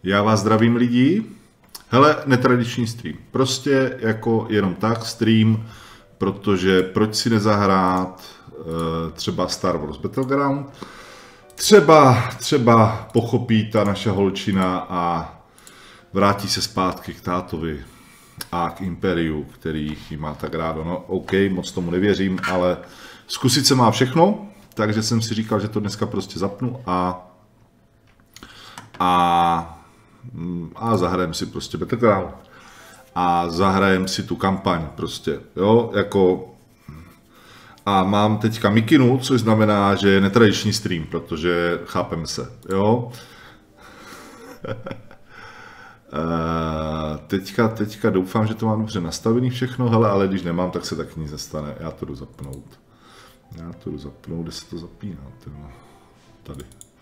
Já vás zdravím lidi. Hele, netradiční stream. Prostě jako jenom tak stream, protože proč si nezahrát třeba Star Wars Battleground. Třeba pochopí ta naše holčina a vrátí se zpátky k tátovi a k Imperiu, který jí má tak rádo. No OK, moc tomu nevěřím, ale zkusit se má všechno, takže jsem si říkal, že to dneska prostě zapnu a zahrajem si prostě Battleground. A zahrajem si tu kampaň prostě, jo, jako... A mám teďka mikinu, což znamená, že je netradiční stream, protože chápeme se, jo. Teďka doufám, že to mám dobře nastavený všechno, hele, ale když nemám, tak se taky nic nestane. Já to jdu zapnout, kde se to zapíná, tyhle. Tady.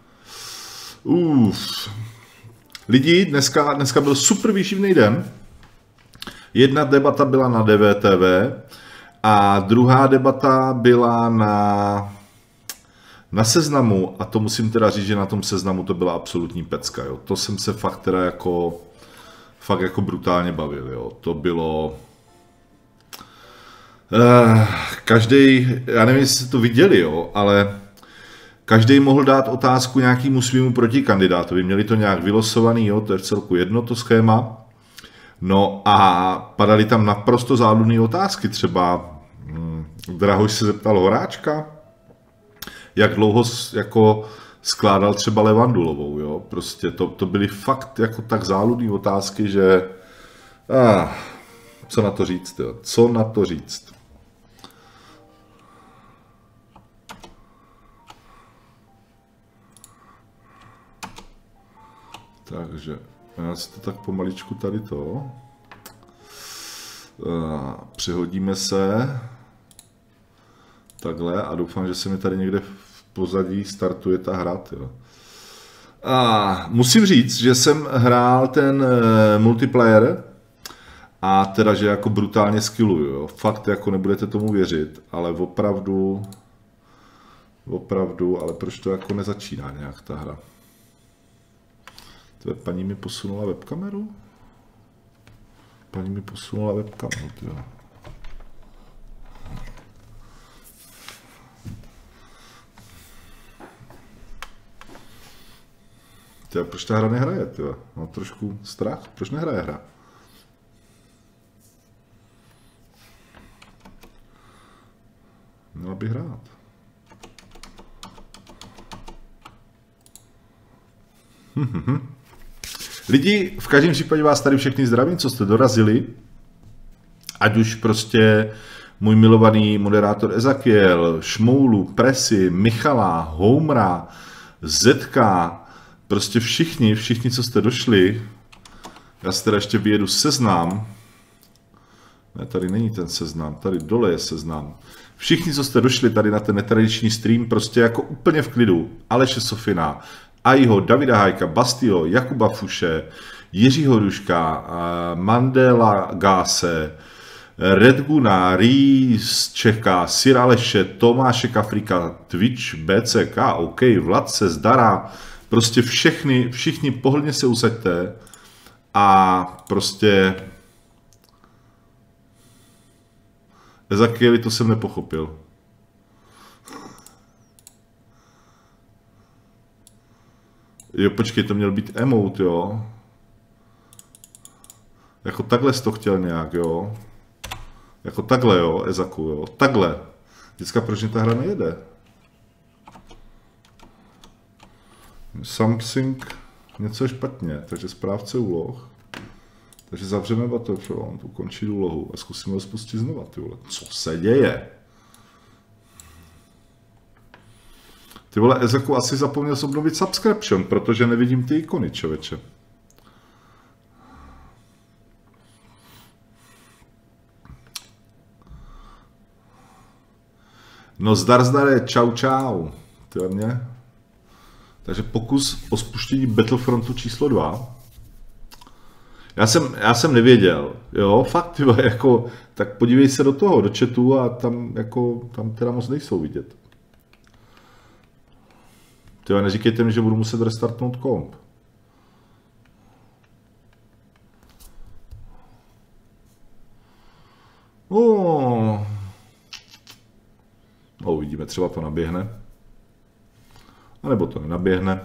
Lidi, dneska byl super výživný den. Jedna debata byla na DVTV a druhá debata byla na Seznamu, a to musím teda říct, že na tom Seznamu to byla absolutní pecka, jo. To jsem se fakt teda jako brutálně bavil, jo. To bylo... Každý, já nevím, jestli jste to viděli, jo, ale každý mohl dát otázku nějakému svýmu protikandidátovi. Měli to nějak vylosovaný, jo, to je v celku jedno to schéma. No a padaly tam naprosto záludné otázky, třeba Drahoš se zeptal Horáčka, jak dlouho jako skládal třeba Levandulovou, jo, prostě to byly fakt jako tak záludné otázky, že co na to říct, jo, co na to říct. Takže já si to tak pomaličku tady to přehodíme se takhle a doufám, že se mi tady někde v pozadí startuje ta hra. Jo. Musím říct, že jsem hrál ten multiplayer a teda, že jako brutálně skilluju. Jo. Fakt jako nebudete tomu věřit, ale opravdu, ale proč to jako nezačíná nějak ta hra? Paní mi posunula webkameru? Tyjo. Tyjo, proč ta hra nehraje, tyjo? Mám trošku strach, proč nehraje hra? Měla by hrát. Lidi, v každém případě vás tady všechny zdravím, co jste dorazili. Ať už prostě můj milovaný moderátor Ezakiel, Šmoulu, Presi, Michala, Houmra, Zetka, prostě všichni, co jste došli. Já si teda ještě vyjedu seznam. Ne, tady není ten seznam, tady dole je seznam. Všichni, co jste došli tady na ten netradiční stream, prostě jako úplně v klidu. Aleše Sofina, Aiho, Davida Hajka, Bastio, Jakuba Fuše, Jiřího Duška, Mandela Gáse, Redguna, Rý z Čeka, Sir Aleše, Tomáše Kafrika, Twitch, BCK, OK, Vladce, Zdara, prostě všichni pohodlně se usaďte a prostě Ezakieli, to jsem nepochopil. Jo, počkej, to měl být emote, jo. Jako takhle jsi to chtěl nějak, jo. Jako takhle, jo, Ezaku, jo. Takhle. Vždycka proč mě ta hra nejede? Something, něco je špatně, takže správce úloh. Takže zavřeme Battlefront, ukončit úlohu a zkusíme ho spustit znova, ty vole. Co se děje? Ty vole, Ezeku, asi zapomněl jsem obnovit subscription, protože nevidím ty ikony, čověče. No zdare, čau. Ty mě. Takže pokus o spuštění Battlefrontu číslo 2. Já jsem nevěděl, jo, fakt, tyhle, jako, tak podívej se do toho, do chatu a tam teda moc nejsou vidět. Tyhle, neříkejte mi, že budu muset restartnout komp. Uvidíme, třeba to naběhne. A nebo to nenaběhne.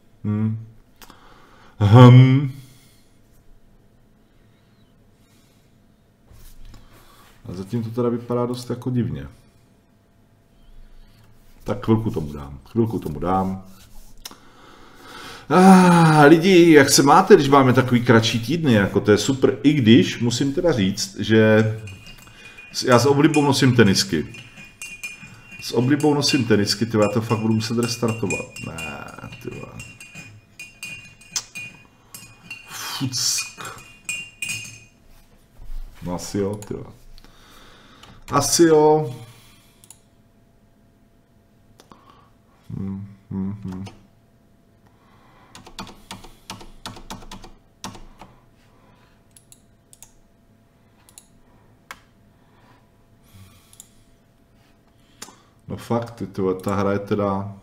A zatím to teda vypadá dost jako divně. Tak chvilku tomu dám. Lidi, jak se máte, když máme takový kratší týdny, jako to je super, i když musím teda říct, že já s oblibou nosím tenisky. Tyhle, já to fakt budu muset restartovat. Ne, tyhle. Fuck. No asi jo, tyhle. Asi jo. No fakt, ta hra je teda...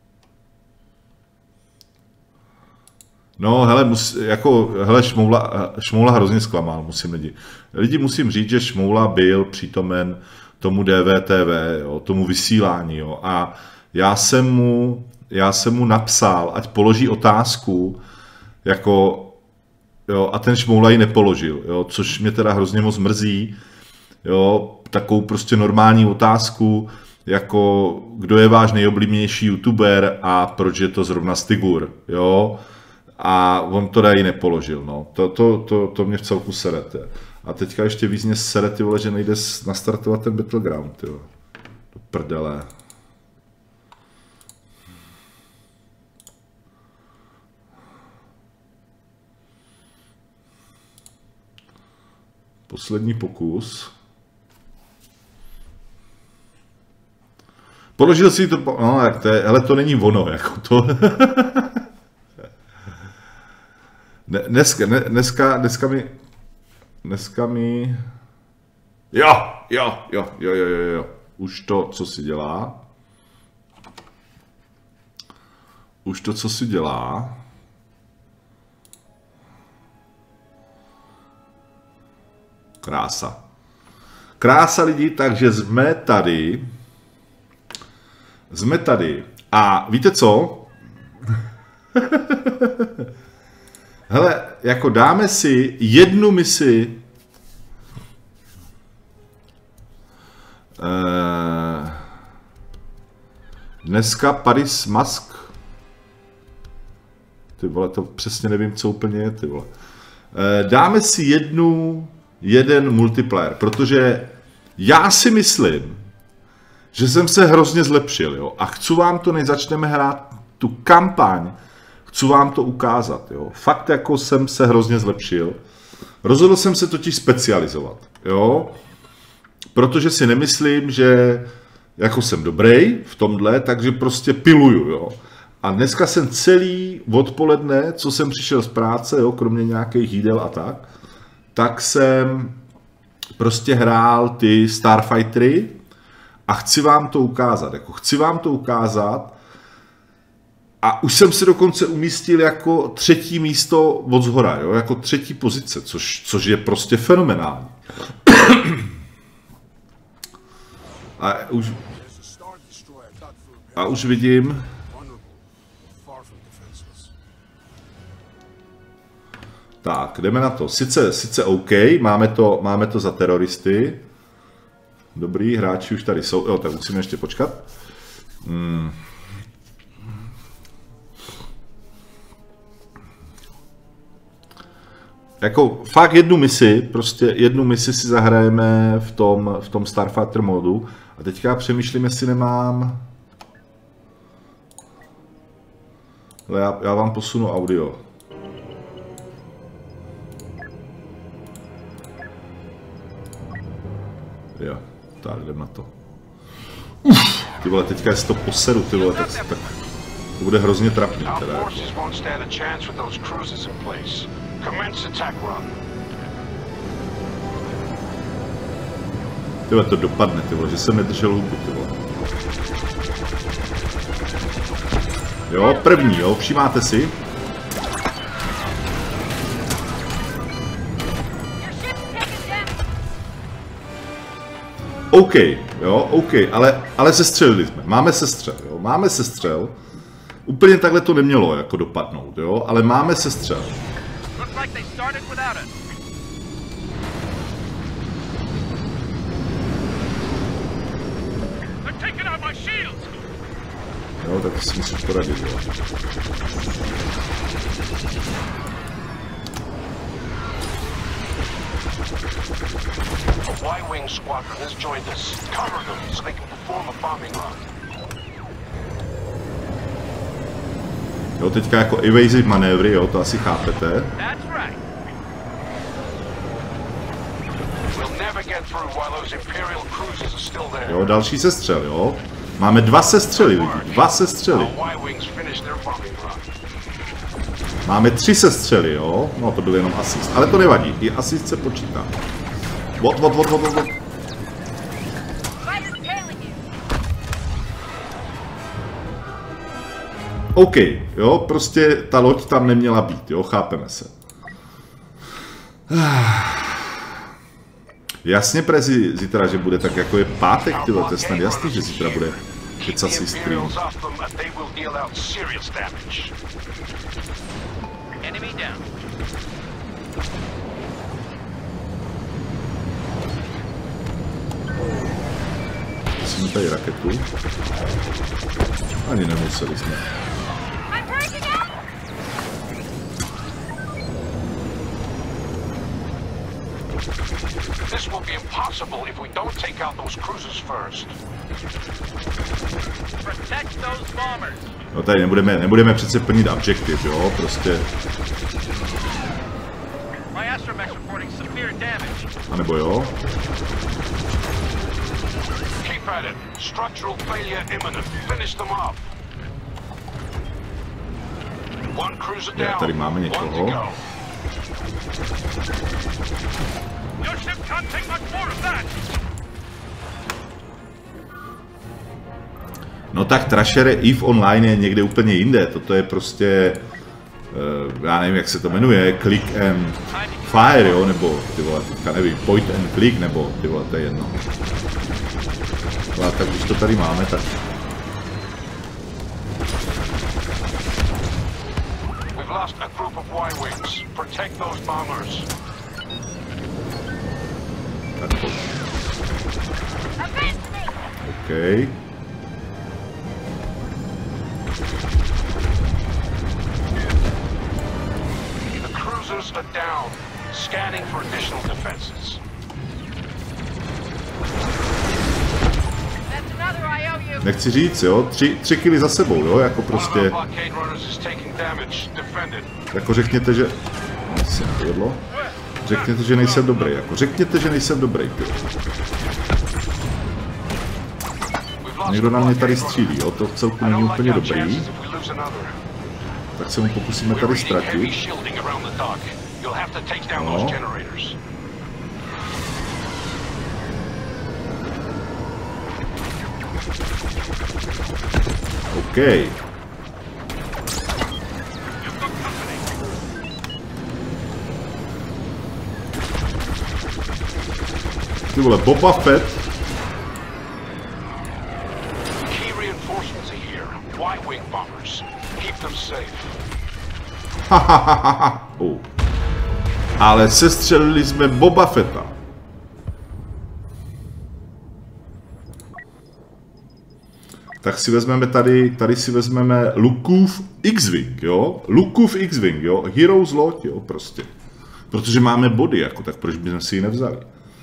No hele, Šmoula hrozně zklamal, lidi musím říct, že Šmoula byl přítomen tomu DVTV, jo, tomu vysílání, jo, a já jsem mu napsal, ať položí otázku, jako, jo, a ten Šmoula ji nepoložil, jo, což mě teda hrozně moc mrzí, jo, takovou prostě normální otázku, jako kdo je váš nejoblíbenější youtuber a proč je to zrovna Stygur, jo, a on to dají nepoložil, no, to mě v celku serete. A teďka ještě víc mě sere, ty vole, že nejde nastartovat ten Battleground, jo, do prdele. Poslední pokus. Položil si to, no, jak to je, ale to není ono, jako to. Dneska mi... Jo. Už to, co si dělá. Krása lidi, takže jsme tady. A víte co? Hele, jako dáme si jednu misi. Dneska Paris Musk. Ty vole, to přesně nevím, co úplně je, ty vole. Dáme si jeden multiplayer, protože já si myslím, že jsem se hrozně zlepšil, jo, a chci vám to, než začneme hrát tu kampaň, chci vám to ukázat, jo. Fakt jako jsem se hrozně zlepšil. Rozhodl jsem se totiž specializovat, jo, protože si nemyslím, že jako jsem dobrý v tomhle, takže prostě piluju, jo. A dneska jsem celý odpoledne, co jsem přišel z práce, jo, kromě nějakých jídel a tak jsem prostě hrál ty Starfightery a chci vám to ukázat, a už jsem se dokonce umístil jako 3. místo od zhora, jo, jako 3. pozice, což je prostě fenomenální. A už vidím... Tak, jdeme na to. Sice OK, máme to za teroristy. Dobrý, hráči už tady jsou. Jo, tak musíme ještě počkat. Jako fakt jednu misi si zahrajeme v tom Starfighter modu. A teďka přemýšlím, jestli nemám... Ale já vám posunu audio. Jo, tak jdem na to. Ty vole, teďka je to poseru, ty vole, tak to bude hrozně trapný teda. Ty vole, to dopadne, ty vole, že jsem nedržel hubu, ty vole. Jo, první, jo, všímáte si? OK, jo, OK, ale sestřelili jsme, máme sestřel, jo, máme sestřel. Úplně takhle to nemělo jako dopadnout, jo, ale máme sestřel. Jo, tak si musíš poradit, jo. A Y-Wing squadron has joined us. Cover them so they can perform a bombing run. Jo, teďka jako evasive manévry, jo, to asi chápete. Jo, další sestřel, jo. Máme 2 sestřely, lidi, 2 sestřely. Máme 3 sestřely, jo. No, to byl jenom asist, ale to nevadí, i asist se počítá. Vod. OK, jo, prostě ta loď tam neměla být, jo, chápeme se. Jasně, prezi, zítra, že bude tak jako je pátek, tyhle, to je snad jasný, že zítra bude kecasý stream. Musíme tady raketu. Ani nemuseli jsme. This will be impossible if we don't take out those cruisers first. Protect those bombers. No tady nebudeme přece plnit objektiv, jo, prostě. My astromech's reporting severe damage. A nebo jo? Keep at it. Structural failure imminent. Finish them off. One cruiser down. Tady máme někoho. Your ship can't take much more of that. No tak Trasher EVE Online je někde úplně jinde, toto je prostě, já nevím, jak se to jmenuje, Click and Fire, jo, nebo ty vole, teďka nevím, Point and Click, nebo ty vole, to je jedno. Ale tak když to tady máme, tak... We've lost a group of Y-Wings. Protect those bombers. Tak pojď. OK. The cruisers are down. Scanning for additional defenses. Nechci říct, jo, 3 kily za sebou, jo, jako prostě... Jako řekněte, že... Se nepovedlo. Řekněte, že nejsem dobrý, jako řekněte, že nejsem dobrý, ty. Někdo na mě tady střílí, jo, to vcelku není úplně dobrý. Tak se mu pokusíme tady ztratit. No. OK. Ty vole, Boba Fett. Oh. Ale sestřelili jsme Boba Fetta. Tak si vezmeme tady si vezmeme Lukeův X-Wing, jo? Lukeův X-Wing, jo? Heroes loď, jo, prostě. Protože máme body, jako, tak proč bychom si ji nevzali?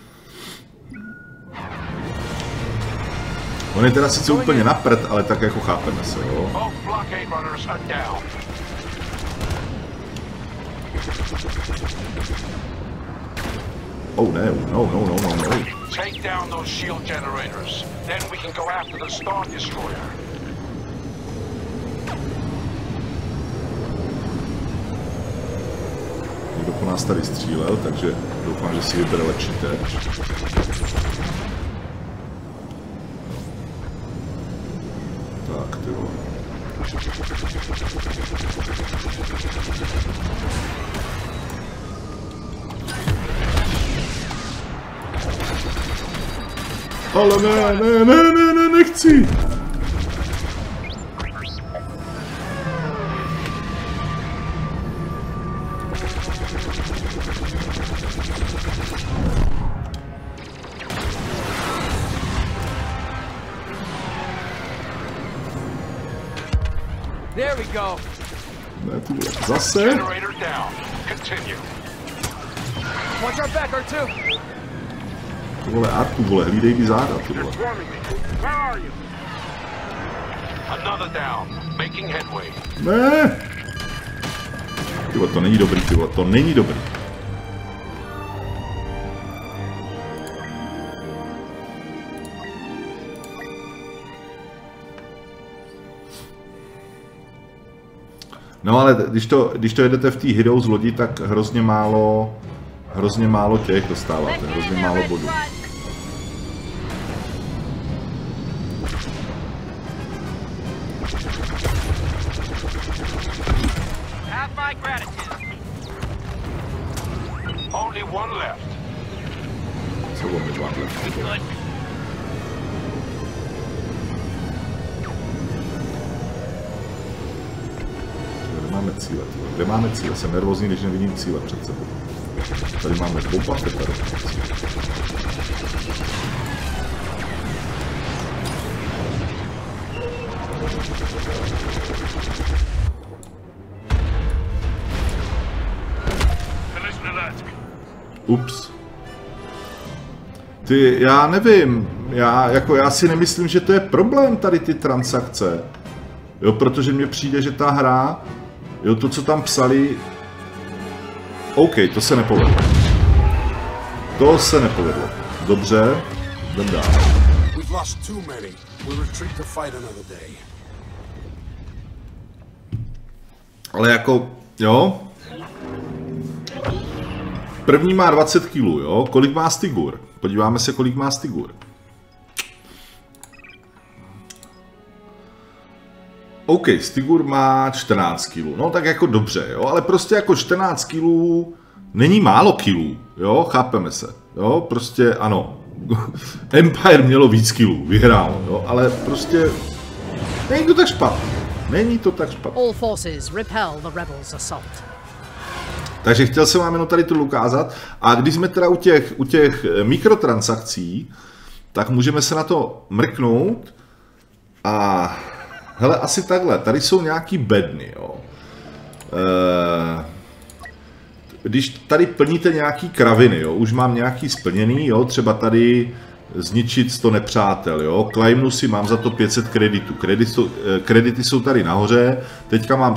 On je teda sice úplně na prd, ale tak jako chápeme se, jo? Oh ne, no. Take down those shield generators. Then we can go after the Star Destroyer. Někdo po nás tady střílel, takže doufám, že si vybere lepší terč. Tak, ty vole. Ale ne, nechci. There we go. Ne, ty vole, zase? Generator down. Continue. Watch our back, R2. Ty vole, Artu, vole, hlídej mi záda, ty vole. Swarming me. Where are you? Another down. Making headway. Ne! Ty vole, to není dobrý, ty vole, to není dobrý. No ale když to jedete v té Heroes lodi, tak hrozně málo těch dostáváte, hrozně málo bodů. Only one left. Co only one left? Máme cíle, kde máme cíle? Jsem nervózní, když nevidím cíle před sebou. Tady máme bomba, tady. Ups. Já nevím, já si nemyslím, že to je problém tady ty transakce. Jo, protože mně přijde, že ta hra, jo, to, co tam psali, OK, to se nepovedlo. To se nepovedlo. Dobře, jdem dál. Ale jako, jo. První má 20 kg, jo. Kolik má Stigur? Podíváme se, kolik má Stigur. OK, Stigur má 14 kg, no tak jako dobře, jo, ale prostě jako 14 kg není málo kilů, jo, chápeme se, jo, prostě ano, Empire mělo víc kilů, vyhrálo, jo, ale prostě není to tak špatný, All forces repel the rebels' assault. Takže chtěl jsem vám jenom tady to ukázat a když jsme teda u těch mikrotransakcí, tak můžeme se na to mrknout a hele, asi takhle, tady jsou nějaký bedny, jo. Když tady plníte nějaký kraviny, jo, už mám nějaký splněný, jo, třeba tady zničit 100 nepřátel, jo, claimnu si, mám za to 500 kreditů, kredity jsou tady nahoře, teďka mám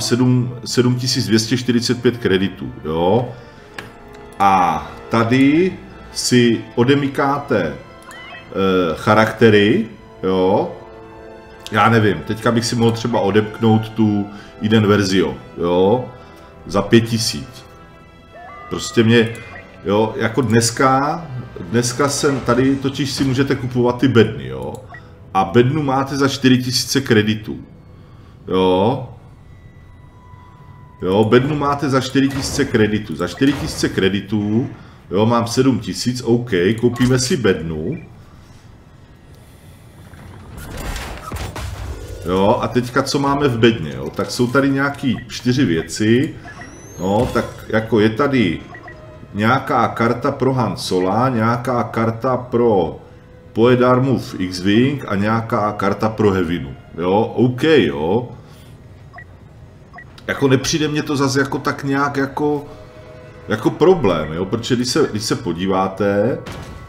7245 kreditů, jo, a tady si odemykáte charaktery, jo. Já nevím, teďka bych si mohl třeba odepknout tu jeden verzio, jo, za 5000. Prostě mě, jo, jako dneska jsem tady, totiž si můžete kupovat ty bedny, jo. A bednu máte za 4000 kreditů, jo. Jo, bednu máte za 4000 kreditů, za 4000 kreditů, jo, mám 7000, OK, koupíme si bednu. Jo, a teďka co máme v bedně, jo, tak jsou tady nějaký 4 věci, no, tak jako je tady nějaká karta pro Han Sola, nějaká karta pro Poedarmův X-Wing a nějaká karta pro Hevinu, jo, OK, jo. Jako nepřijde mě to zase jako tak nějak jako problém, jo, protože když se podíváte,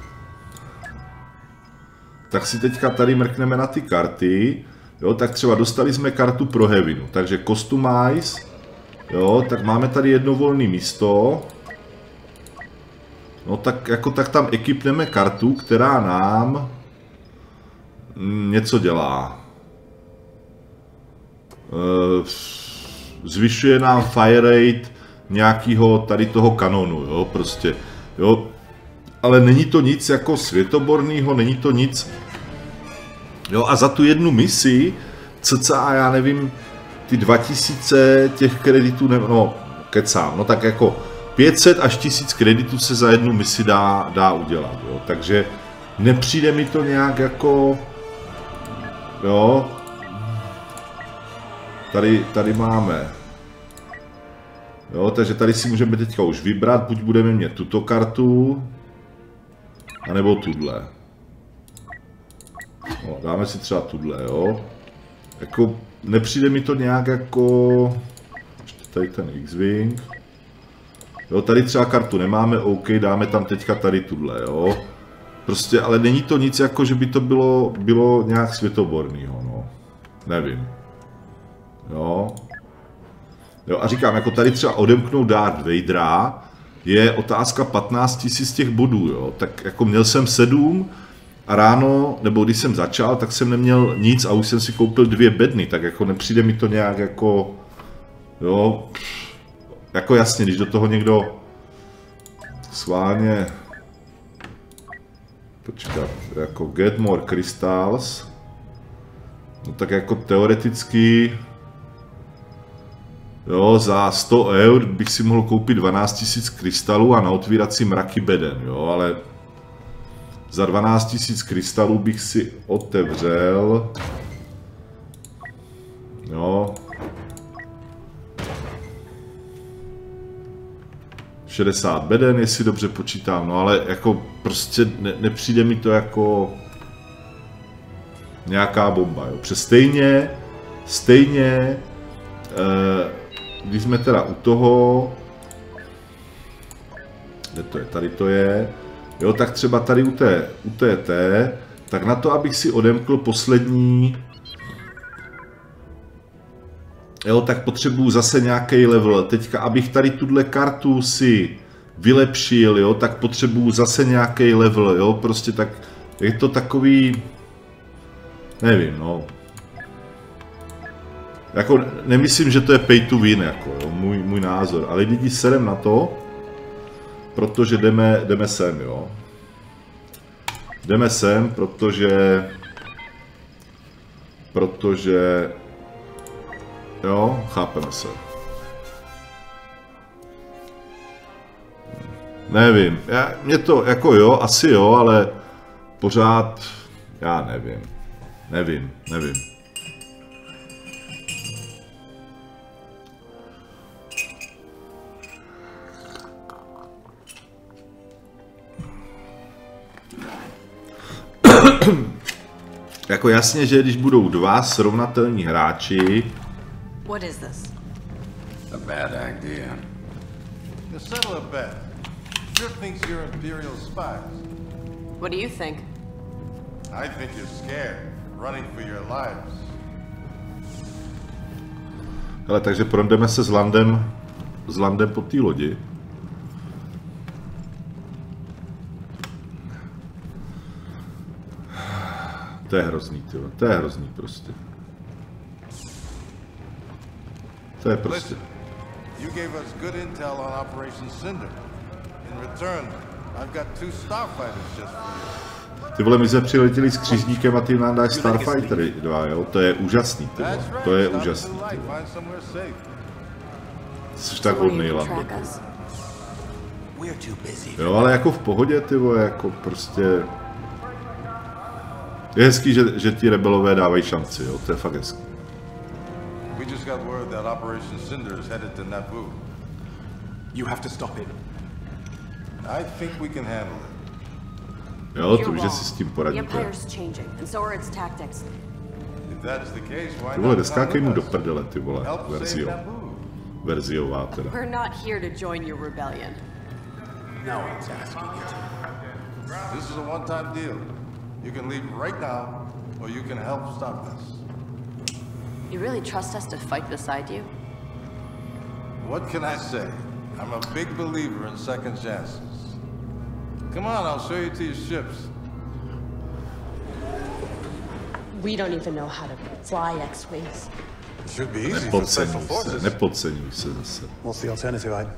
tak si teďka tady mrkneme na ty karty. Jo, tak třeba dostali jsme kartu pro Hevinu, takže Customize, jo, tak máme tady jedno volné místo. No tak jako tak tam ekipneme kartu, která nám něco dělá. Zvyšuje nám fire rate nějakého tady toho kanonu, jo, prostě, jo. Ale není to nic jako světoborného, není to nic. Jo, a za tu jednu misi, cca, já nevím, ty 2000 těch kreditů, no, kecám, no tak jako 500 až 1000 kreditů se za jednu misi dá udělat, jo, takže nepřijde mi to nějak jako, jo, tady máme, jo, takže tady si můžeme teďka už vybrat, buď budeme mít tuto kartu, anebo tuhle. No, dáme si třeba tuhle, jo. Jako, nepřijde mi to nějak jako, ještě tady ten X-Wing. Jo, tady třeba kartu nemáme, OK, dáme tam teďka tady tuhle, jo. Prostě, ale není to nic jako, že by to bylo nějak světobornýho, no. Nevím. Jo. Jo, a říkám, jako tady třeba odemknout Darth Vadera je otázka 15 000 těch bodů, jo. Tak jako měl jsem 7 a ráno, nebo když jsem začal, tak jsem neměl nic a už jsem si koupil 2 bedny, tak jako nepřijde mi to nějak jako, jo, jako jasně, když do toho někdo schválně, počkat, jako get more crystals, no tak jako teoreticky, jo, za 100 € bych si mohl koupit 12 000 krystalů a naotvírat si mraky beden, jo, ale za 12 000 krystalů bych si otevřel, jo, 60 beden, jestli dobře počítám, no ale jako prostě nepřijde mi to jako nějaká bomba, jo. Přes stejně, když jsme teda u toho, kde to je, tady to je, jo, tak třeba tady u té, tak na to, abych si odemkl poslední, jo, tak potřebuju zase nějaký level. Teďka, abych tady tuhle kartu si vylepšil, jo, tak potřebuju zase nějaký level, jo, prostě tak, je to takový, nevím, no. Jako, nemyslím, že to je pay to win, jako, jo, můj názor, ale lidi serem na to, protože jdeme sem, jo. Jdeme sem, protože, jo, chápeme se. Nevím, mě to, jako jo, asi jo, ale pořád, já nevím. Jako jasně, že když budou 2 srovnatelní hráči. What is this? A bad idea. Now settle a bet. Sure thinks you're Imperial spies. What do you think? I think you're scared, running for your lives. Hele, takže projdeme se s Landem po té lodi. To je hrozný, tyjo. To je hrozný prostě. To je prostě. Listen, you gave us good intel on Operation Cinder. In return, I've got 2 starfighters just for you. Ty vole, my jsme přiletěli s křižníkem a ty nám dáš Starfightery 2, jo? To je úžasný, ty vole. To je úžasný, ty vole. Jsi tak hodnej, Lando. Jo, ale jako v pohodě, ty vole, jako prostě... Je hezký, že ti rebelové dávají šanci, jo? To je fakt hezký. We just got word that Operation Cinder is headed to Naboo. You have to stop him. I think we can handle it. Jo, to už si s tím poradíte. Ty vole, neskákej mu do prdele, ty vole, verziová teda. We're not here to join your rebellion. No one's asking you to. This is a one-time deal. You can leave right now, or you can help stop this. You really trust us to fight beside you? What can I say? I'm a big believer in second chances. Come on, I'll show you to your ships. We don't even know how to fly X-Wings. It should be easy for special forces. Nepodceňuj se zase. What's the alternative, Aiden?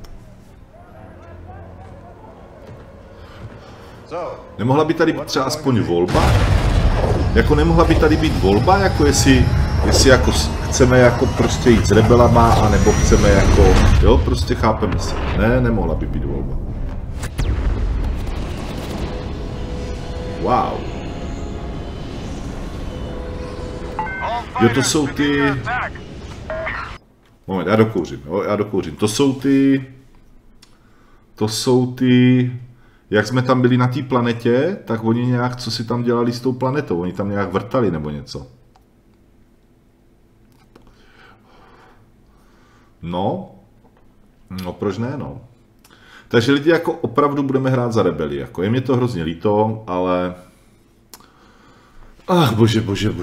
Nemohla by tady být třeba aspoň volba? Jako nemohla by tady být volba, jako jestli jako chceme jako prostě jít s rebelama, anebo chceme jako, jo, prostě chápeme se. Ne, nemohla by být volba. Wow. Jo, to jsou ty... Moment, já dokouřím, jo, já dokouřím. To jsou ty... Jak jsme tam byli na té planetě, tak oni nějak, co si tam dělali s tou planetou? Oni tam nějak vrtali nebo něco. No, proč ne, no. Takže lidi, jako opravdu budeme hrát za rebeli, jako je mě to hrozně líto, ale... Ach, bože.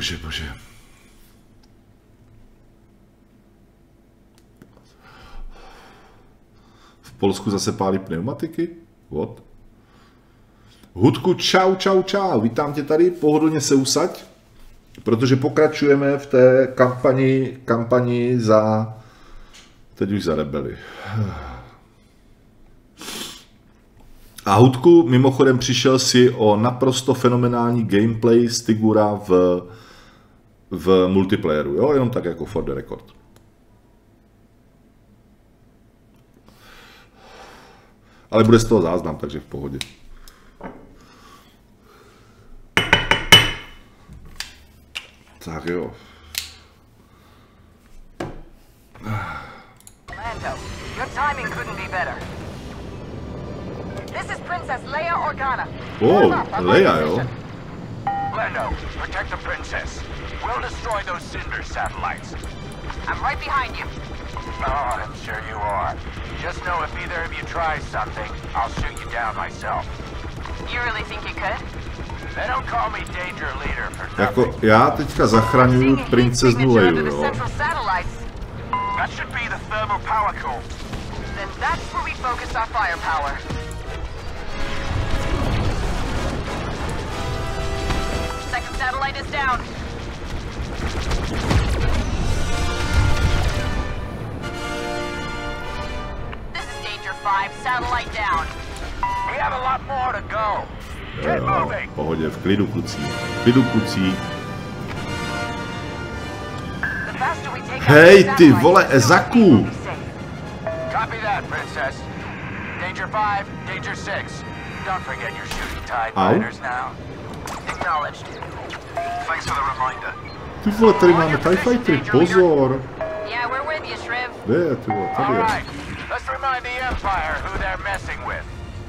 V Polsku zase pálí pneumatiky? What? Hudku, čau, vítám tě tady, pohodlně se usaď, protože pokračujeme v té kampani za... Teď už za rebeli. A Hudku, mimochodem přišel si o naprosto fenomenální gameplay Stigura v multiplayeru, jo, jenom tak jako for the record. Ale bude z toho záznam, takže v pohodě. Tak jo. Lando, your timing couldn't be better. This is Princess Leia Organa. Oh, Leia, jo. Lando, protect the princess. We'll destroy those Cinder satellites. I'm right behind you. Oh, I'm sure you are. Just know if either of you tries something, I'll shoot you down myself. You really think you could? They don't call me danger leader for nothing. Jako já teďka zachraňuju princeznu Leiu, jo. That should be the thermal power core. Then that's where we focus our firepower. Second satellite is down. This is Danger 5, satellite down. We have a lot more to go. Get moving. V pohodě, v klidu kluci. Hej, ty vole, Ezaku! Copy that, princess. Danger 5, Danger 6. Don't forget your shooting TIE fighters now. Acknowledged. Thanks for the reminder. Ty vole, tady máme TIE Fightery, pozor! Yeah, we're with you, Shriv. Kde, ty vole, tady All je. right, let's remind the Empire who they're messing with.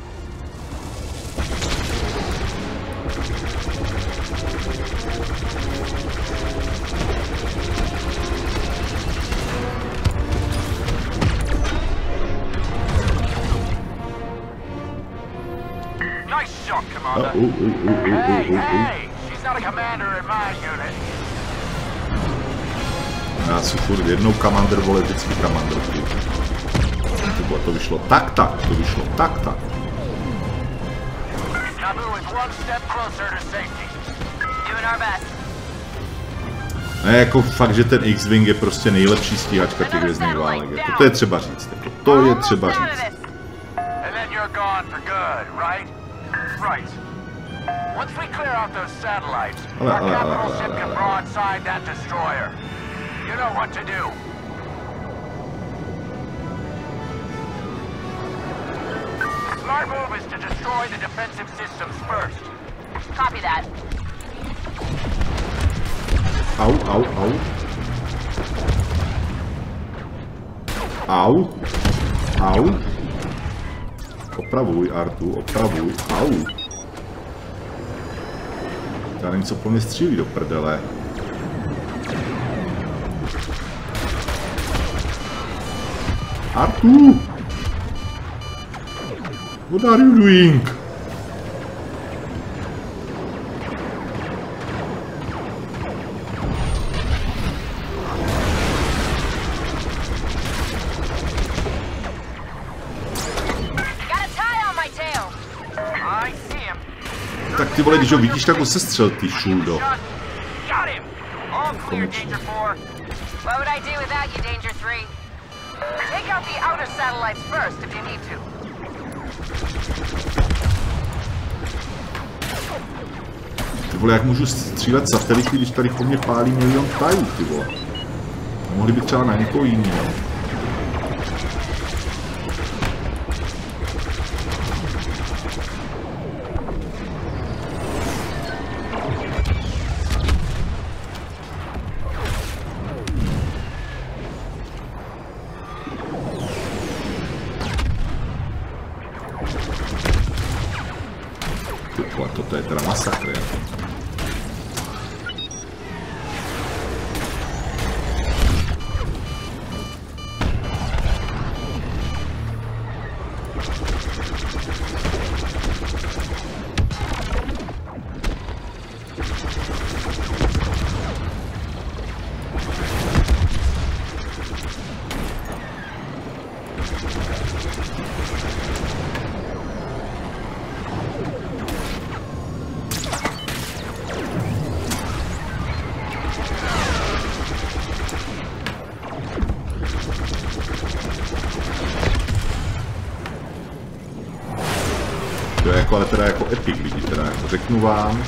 Nice shot, Commander. Hey, she's not a commander in my unit. Já si furt jednou Commander, vole, vždycky Commander. To vyšlo tak. Naboo is one step closer to safety. Doing our best. Ne, jako fakt, že ten X-Wing je prostě nejlepší stíhačka těch hvězdných válek. Jako, to je třeba říct. Jako, to je třeba říct. And then you're gone for good, right? Right. Once we clear out those satellites, our capital ship can broadside that destroyer. You know what to do. The smart move is to destroy the defensive systems first. Copy that. Au. Opravuj, Artu, opravuj. Au. Já nevím, co po mě střílí do prdele. Artu! What are you doing? Tak ty vole, když ho vidíš, tak ho sestřel, ty šuldo. Konečně. What would I do without you, Danger 3? Take out the outer satellites first if you need to. Ty vole, jak můžu střílet satelity, když tady po mně pálí milion tajů, ty vole. Mohli by třeba na někoho jiného. Ty vole, toto je teda masakr, jako. To je jako, ale teda jako epic lidi, teda jako řeknu vám.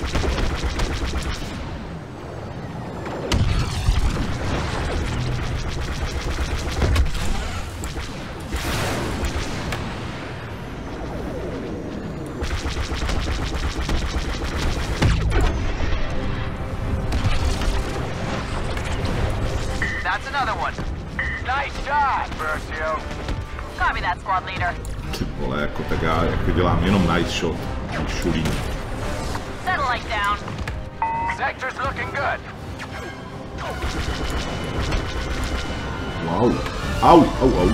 That's another one. Nice shot, Versio. Copy that, squad leader. Ty vole, jako tak já jako dělám jenom nice shot. Šulí. Satellite down. Sector's looking good. Wow. Au, au, au.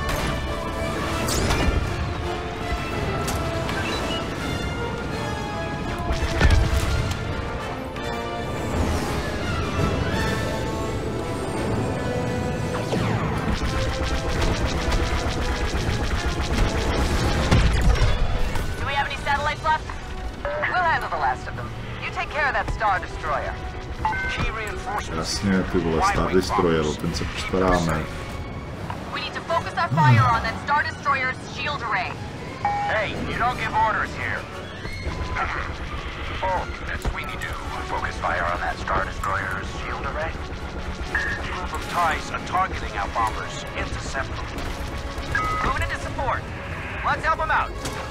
Jasně, ty vole, Star Destroyer, ten se postaráme. We need to focus our fire on that Star Destroyer's shield array. Hey, you don't give orders here. Oh, that's we need to focus fire on that Star Destroyer's shield array. A group of TIEs are targeting our bombers. Intercept them. Moving into support. Let's help them out.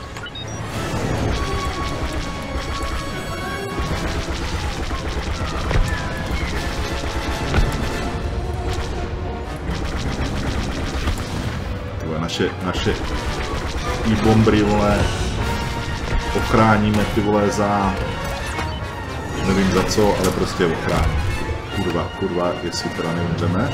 Naše i-bombry, vole, ochráníme, ty vole, za, nevím za co, ale prostě ochrání. Kurva, jestli teda neumřeme.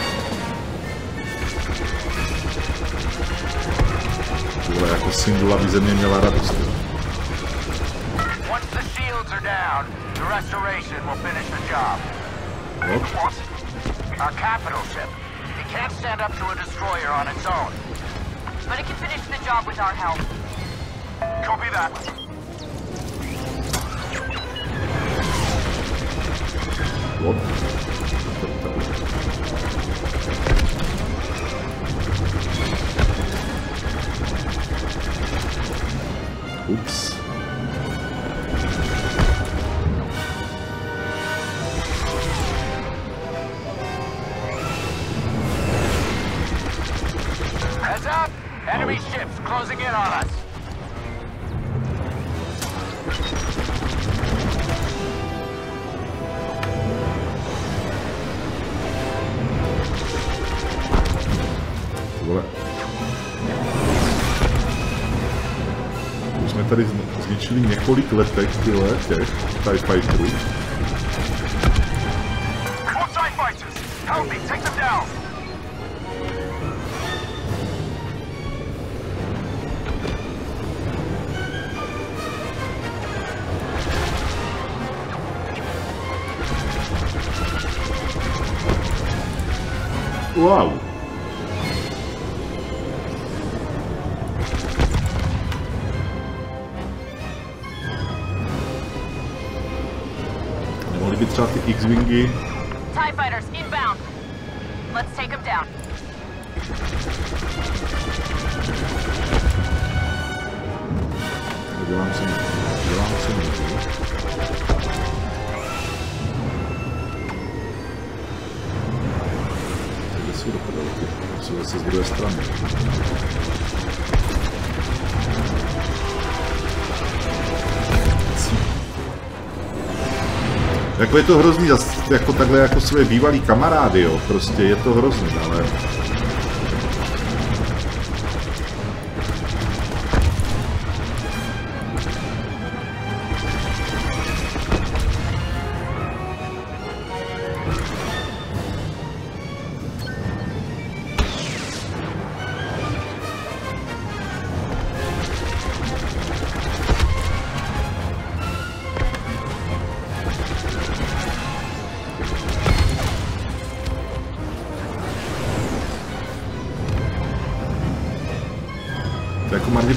Ty vole, jako Syndulla by ze mě měla radost. Once the shields are down, the restoration will finish the job. What? Our capital ship. It can't stand up to a destroyer on its own. But it can finish the job with our help. Copy that. What? Oops. Heads up! Enemy ships closing in on us. Vole. Už jsme tady zničili několik letek, tyhle, těch TIE Fighterů. More TIE fighters! Help me, take them down! Wow. Nemohly by třeba ty X-Wingy. TIE fighters inbound. Let's take them down. Dělám si jsou do podelky, jsou zase z druhé strany. Jako je to hrozný, jako takhle jako své bývalý kamarády, jo, prostě je to hrozný, ale...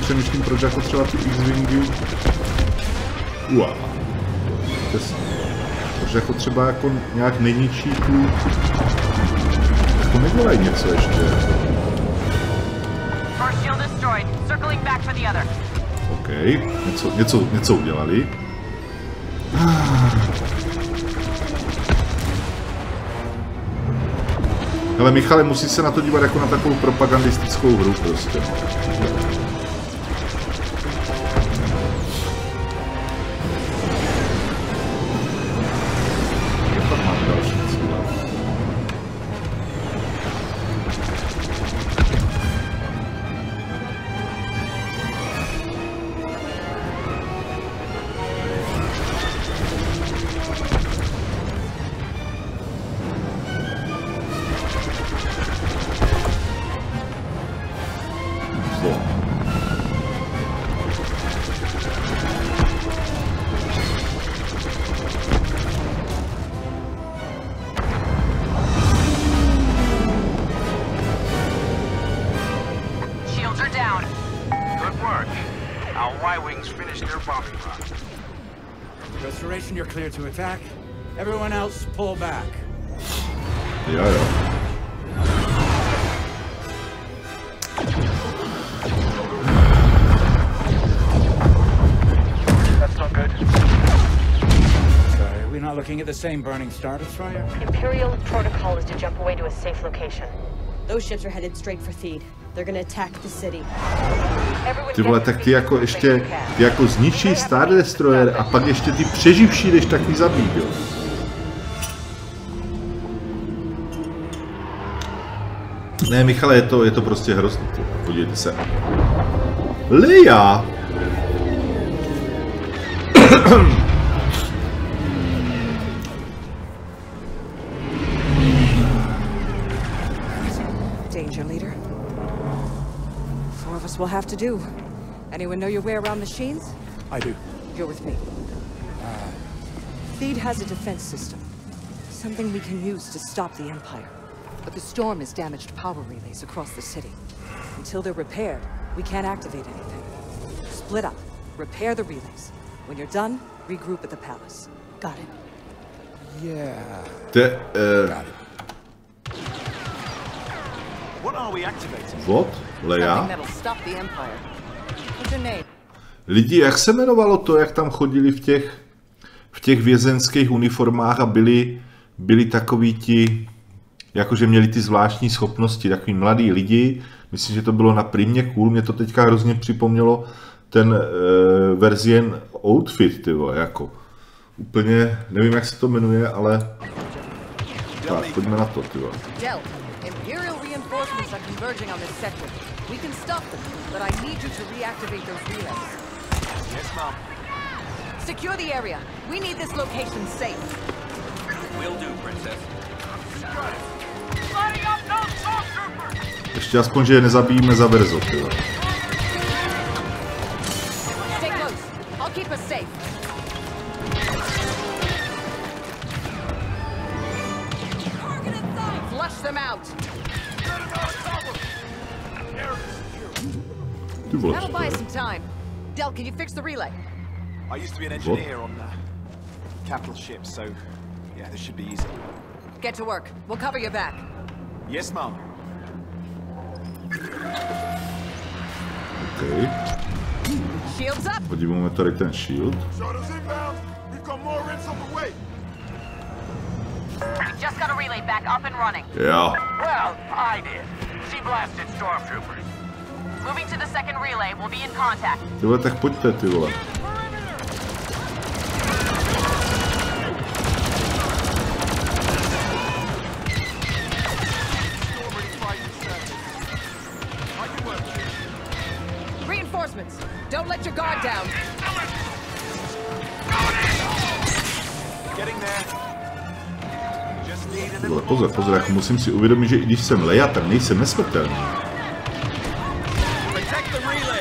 přemýšlím, proč jako třeba ty X-Wingy... Proč jako třeba jako nějak nejničí tu... Jako nedělají něco ještě. OK, něco udělali. Ale Michale, musí se na to dívat jako na takovou propagandistickou hru prostě. Pak mám další cíle. Restoration, you're clear to attack. Everyone else, pull back. Jo. That's not good. Sorry, we're not looking at the same burning Star Destroyer? Imperial protocol is to jump away to a safe location. Those ships are headed straight for Theed. They're gonna attack the city. Ty vole, tak ty jako ještě, ty jako zničí Star Destroyer a pak ještě ty přeživší jdeš takový zabít, jo. Ne, Michale, je to prostě hrozný, ty. Podívejte se. Leia! Danger, leader. 4 of us will have to do. Anyone know your way around machines? I do. You're with me. Theed has a defense system. Something we can use to stop the Empire. But the storm has damaged power relays across the city. Until they're repaired, we can't activate anything. Split up. Repair the relays. When you're done, regroup at the palace. Got it? Yeah. Got it. What are we activating? What? Leia? Something that'll stop the Empire. What's your name? Lidi, jak se jmenovalo to, jak tam chodili v těch vězenských uniformách a byli takoví ti, jakože měli ty zvláštní schopnosti, takový mladí lidi. Myslím, že to bylo na Primě cool, mě to teďka hrozně připomnělo ten Verzien outfit, ty vole, jako. Úplně, nevím, jak se to jmenuje, ale... Tak, pojďme na to, ty vole. Imperial reinforcements are converging on this sector. We can stop them, but I need you to reactivate those relays. Yes, Mom. Secure the area. We need this location safe. Will do, Princess. Ještě aspoň, že je nezabijíme za Verzo, ty vole. Stay close. I'll keep us safe. Flush them out. That'll buy us some time. Del, can you fix the relay? I used to be an engineer on capital ships, so yeah, this should be easy. Get to work. We'll cover your back. Yes, Mom. Okay. Shields up. Podívejme tady ten shield. We just got a relay back up and running. Jo. Well, I did. She blasted stormtroopers. Moving to the second relay, we'll be in contact. Ty vole, tak pojďte, ty vole. Reinforcements. Don't let your guard down. Getting there. Just need a Ty vole, pozor, jako musím si uvědomit, že i když jsem Leia, tak nejsem nesmrtelný. protect the relay.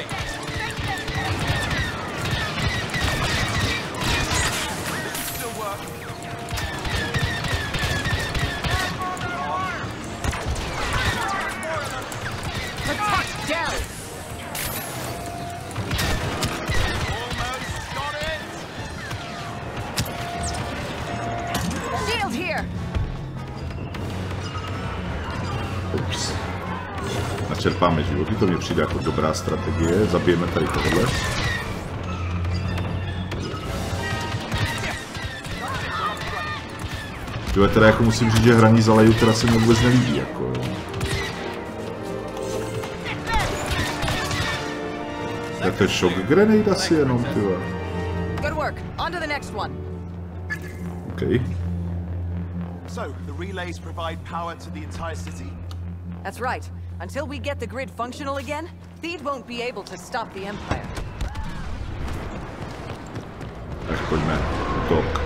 čerpáme životy, to mi přijde jako dobrá strategie. Zabijeme tady tohle. Jo, teda jako musím říct, že hraní za Leju teda se mi vůbec nelíbí, jako jo. To je shock grenade asi jenom, tyhle. Okay. So, the relays provide power to the entire city? That's right. Until we get the grid functional again, Theed won't be able to stop the Empire. Tak pojďme, útok.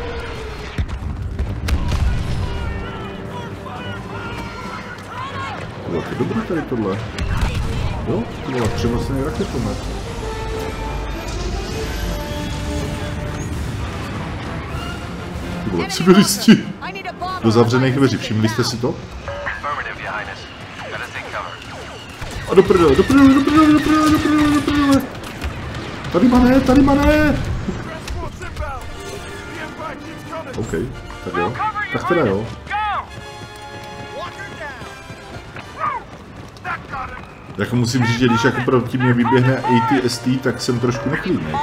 To je dobré tady tohle. Jo, to bylo přemocný raketomet. Ty vole, civilisti! Do zavřených dveří, všimli jste si to? A do prdele, do prdele, do prdele, do prdele, do prdele, do prdele! Tady mané! OK, tak jo. Tak teda jo. Jako musím říct, že když jako proti mě vyběhne ATST, tak jsem trošku neklidný.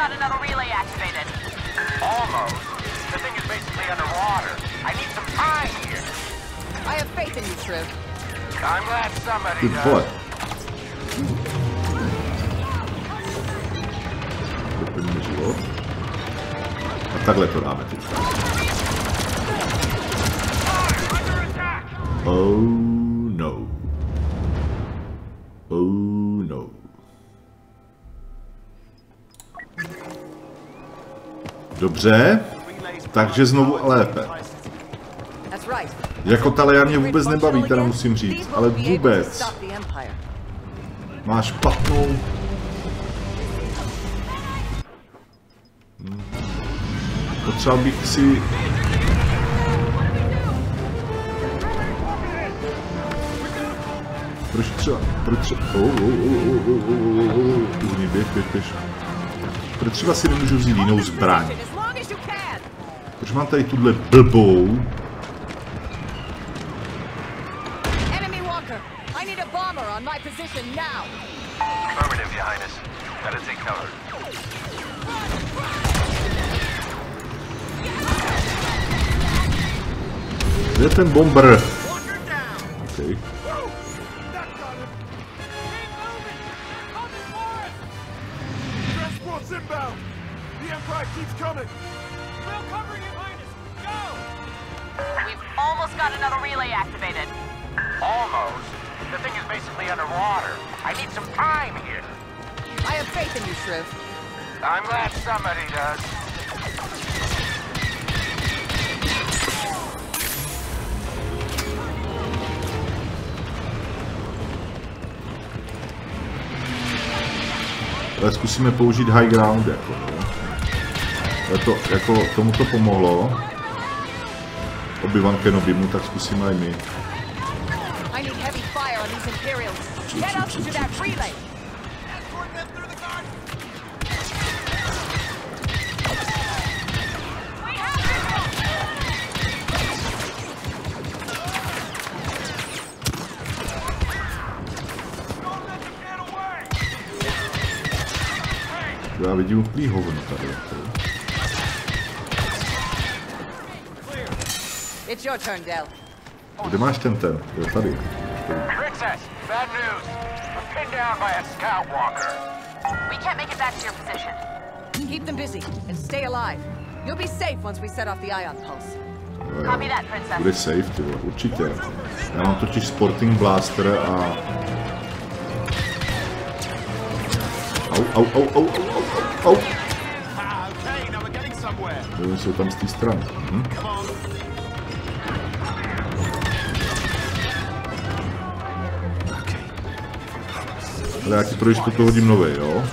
Ty vole. Doplníme život. A takhle to dáme teďka. Oh no. Oh no. Dobře, takže znovu lépe. Jako Talian mě vůbec nebaví, teda musím říct, ale vůbec. Má špatnou. Potřeboval bych si... Proč třeba... Proč třeba si nemůžu vzít jinou zbraň? Proč mám tady tuhle blbou? Kde je ten bomber? Okay. We've almost got another relay activated. Almost? The thing is basically underwater. I need some time here. I have faith in you, Shriv. I'm glad somebody does. Ale zkusíme použít high ground, jako, to, jako tomu to pomohlo. Obi-Wan Kenobimu, tak zkusíme i my. Já vidím úplný hovno tady. It's your turn, Del. Kde máš ten? Jo, tady. Princess, bad news. We're pinned down by a scout walker. We can't make it back to your position. Keep them busy and stay alive. You'll be safe once we set off the ion pulse. Copy that, Princess. Bude safe, ty vole, určitě. Já mám totiž Sporting Blaster a... Au. Oni jsou tam z té strany. Ale já ti pro jistotu hodím nový, jo?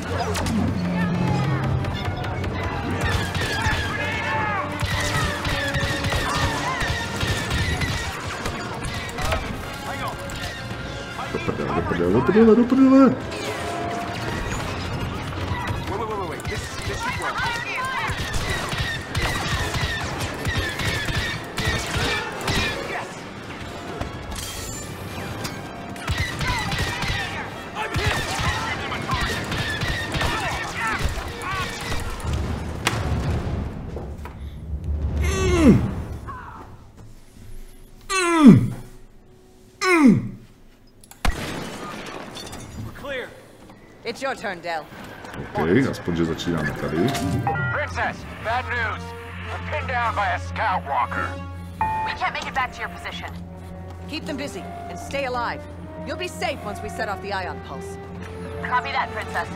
Do prdele. your turn, Del. OK, aspoň, že začínáme tady. Princess, bad news. I'm pinned down by a scout walker. We can't make it back to your position. Keep them busy and stay alive. You'll be safe once we set off the ion pulse. Copy that, Princess.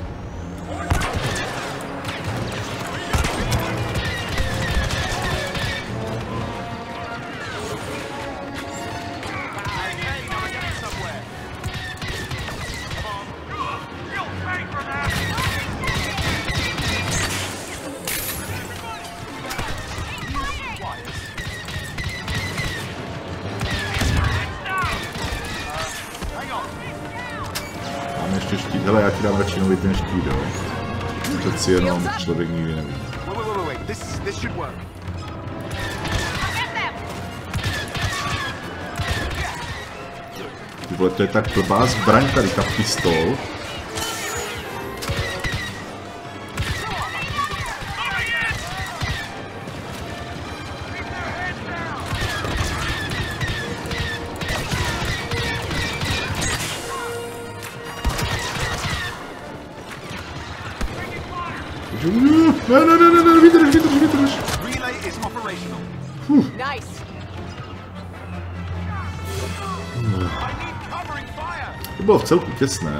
Máme ještě štít. Hele, já ti dám radši nový ten štít, jo. Přeci jenom člověk nikdy neví. This should work. Ty vole, to je tak blbá zbraň tady, ta pistol. Ne, vydrž. Relay is operational. Nice. To bylo v celku těsné.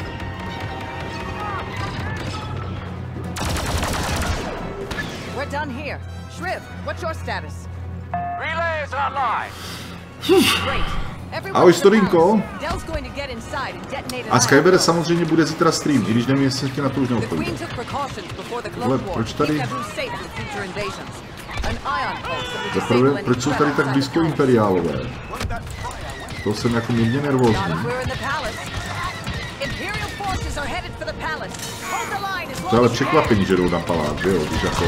We're done here. Shriv, what's your status? Relay is online. Great. Ahoj, Storinko. Del's going to get inside and detonate A Skyber samozřejmě bude zítra stream, i když nevím, jestli tě na to už The neodpovídá. Queen took precautions before the Ale Clone War. proč tady? Keep Naboo safe from future invasions. An ion pulse that would Zaprvé, disable any proč jsou tady threat tak outside blízko the imperiálové? To jsem jako mírně Not nervózní. if we're in the palace. Imperial forces are headed for the palace. Hold the line as To je long ale as you překvapení, že jdou na palác, že jo, když jako...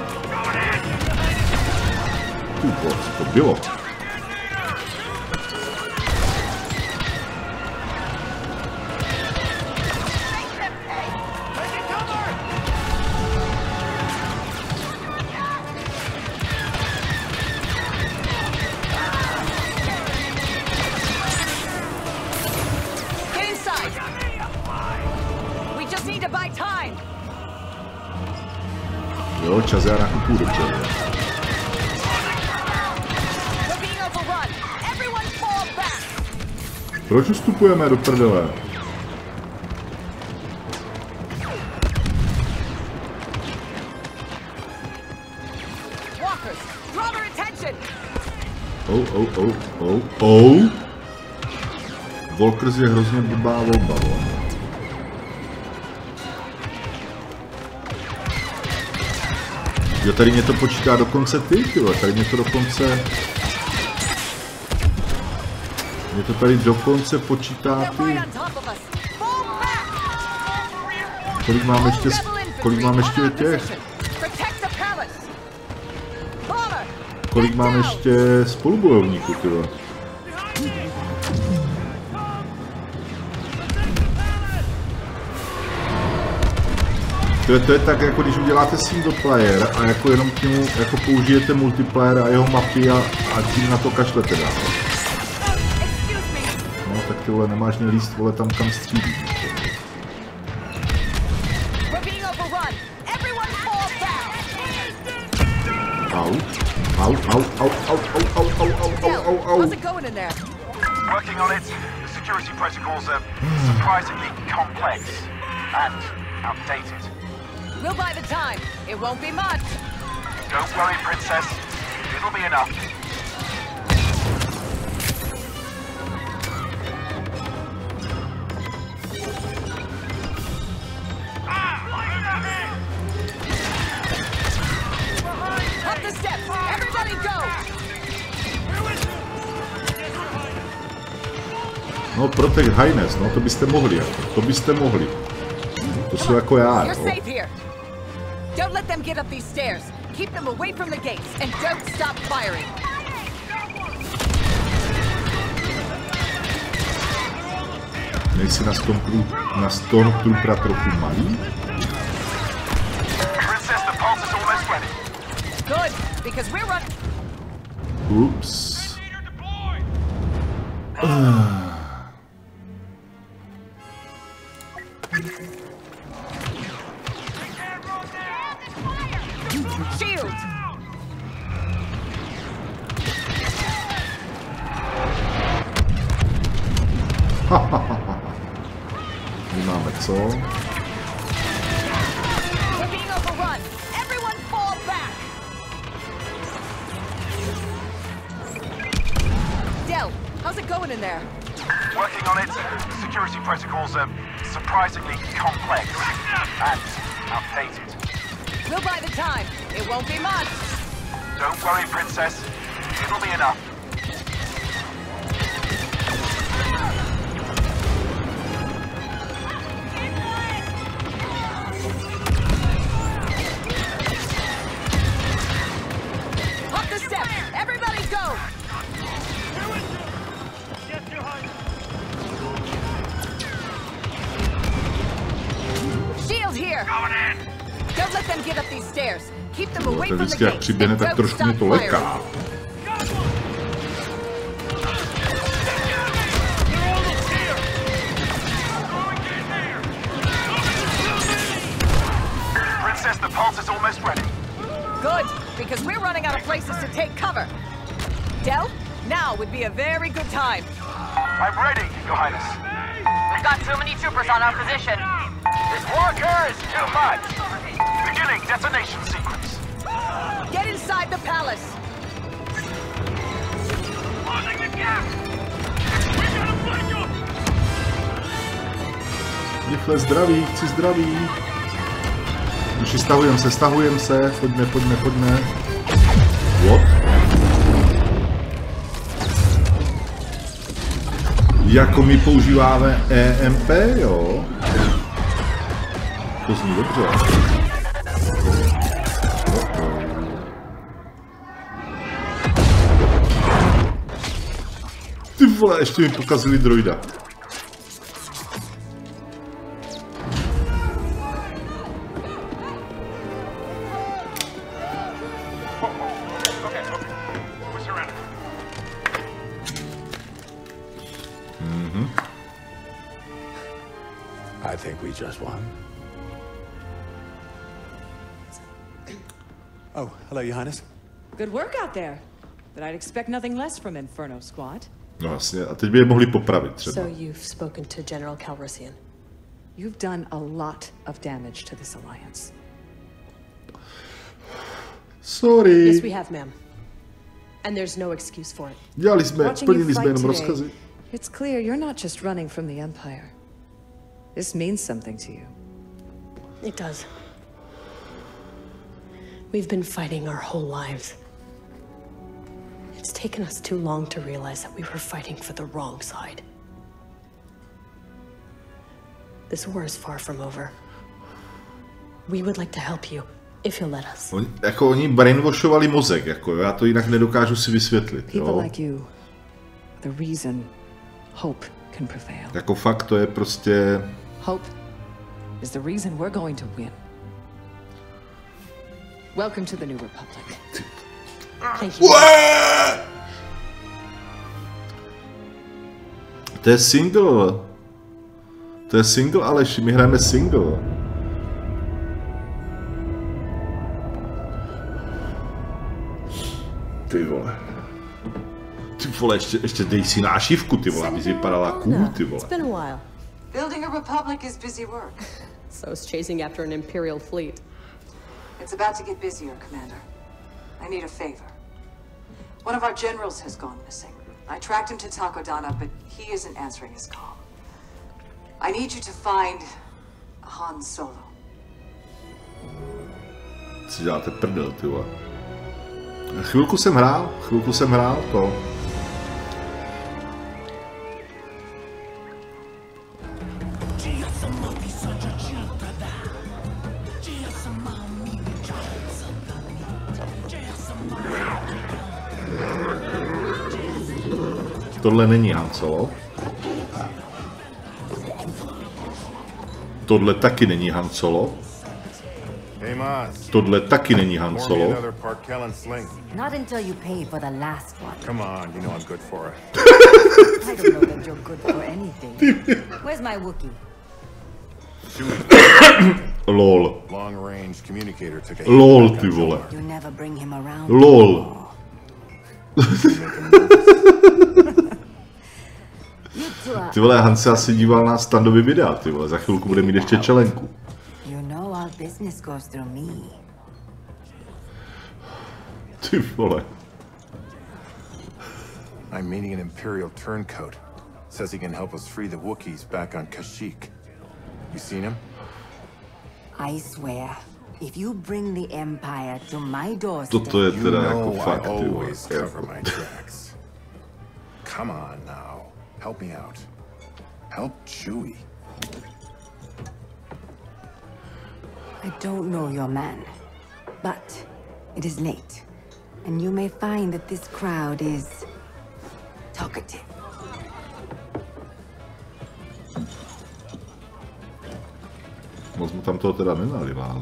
Co to bylo? Get inside. We just need to buy time. Jo, čas já nakupuju dobře. We're being overrun. Everyone fall back. Proč ustupujeme do prdele? Walkers, draw their attention. Walkers je hrozně blbá volba, vole. Jo, tady mě to počítá dokonce ty, vole. Tady mě to dokonce... Mě to tady dokonce počítá They're ty. right on top of us. Fall back. Kolik mám ještě těch? Protect the palace. Bomber. Kolik mám ještě spolubojovníků, ty vole? To je tak, jako když uděláte single player a jako jenom k němu jako použijete multiplayer a jeho mapy a tím na to kašlete dál. No tak ty vole, nemáš mě líst, vole, tam kam střílí. Au. How's it going in there? Working on it. The security protocols are surprisingly complex and outdated. We'll buy the time. It won't be much. Don't worry, Princess. It'll be enough. Up the steps. Everybody go. No, Protect Highness, no to byste mohli, jako. To byste mohli. To jsou jako já, You're jo. safe here. Don't let them get up these stairs. Keep them away from the gates and don't stop firing. Nejsi na Stormtrooper trochu malý? Princess, the pulse is almost ready. Good, because we're running. Ups. Shield! Máme co? We're being overrun. Everyone fall back. Del, how's it going in there? Working on it. Security protocols are surprisingly complex and outdated. We'll buy the time. It won't be much. Don't worry, Princess. It'll be enough. Up the steps. Everybody go. Shield here. Don't let them get up these stairs. Keep them away from the Vždycky jak gates. přiběhne, and tak don't trošku mě stop to firing. leká. Princess, the pulse is almost ready. Good, because we're running out of places to take cover. Del, now would be a very good time. I'm ready, Your Highness. We've got too many troopers on our position. This walker is too much. Beginning detonation sequence. Get inside the palace. Closing the gap. Rychle zdraví, chci zdraví. Už stahujem se, pojďme. What? Jako my používáme EMP, jo? To zní dobře. Ty vole, ještě mi pokazili droida. I think we just won. Oh, hello, Your Highness. Good work out there. But I'd expect nothing less from Inferno Squad. No jasně, a teď by je mohli popravit třeba. So you've spoken to General Calrissian. You've done a lot of damage to this alliance. Sorry. Yes, we have, ma'am. And there's no excuse for it. Plnili jsme jenom rozkazy. It's clear you're not just running from the Empire. This means something to you. It does. We've been fighting our whole lives. It's taken us too long to realize that we were fighting for the wrong side. This war is far from over. We would like to help you, if you'll let us. Oni brainwashovali mozek, jako já to jinak nedokážu si vysvětlit. People like you, the reason hope can prevail. Jako fakt to je prostě... Hope is the reason we're going to win. Welcome to the New Republic. Thank you. To je single. To je single, Aleši, my hrajeme single. Ty vole. Ty vole, ještě dej si nášivku, ty vole, aby si vypadala cool, ty vole. It's been a while. Building a republic is busy work. So is chasing after an Imperial fleet. It's about to get busier, Commander. I need a favor. One of our generals has gone missing. I tracked him to Takodana, but he isn't answering his call. I need you to find Han Solo. Co děláte prdel, ty vole. Chvilku jsem hrál to. Tohle není Han Solo. Tohle taky není Han Solo. Tohle taky není Han Solo. Not until you pay for the last one. Come on, you know I'm good for it. I don't know that you're good for anything. Where's my Wookiee? LOL. Long-range communicator took a LOL, ty vole. You never bring him around. LOL. Ty vole, Han se asi díval na standový videa, ty vole, za chvilku bude mít ještě čelenku. You know all business goes through me. Ty vole. I'm meeting an Imperial turncoat. Says he can help us free the Wookiees back on Kashyyyk. You seen him? I swear, if you bring the Empire to my doorstep, Toto je teda jako I fakt, ty vole. always cover my tracks. Come on now, help me out. Help Chewie. I don't know your man, but it is late, and you may find that this crowd is talkative. Moc mu tam toho teda nenalila, ale...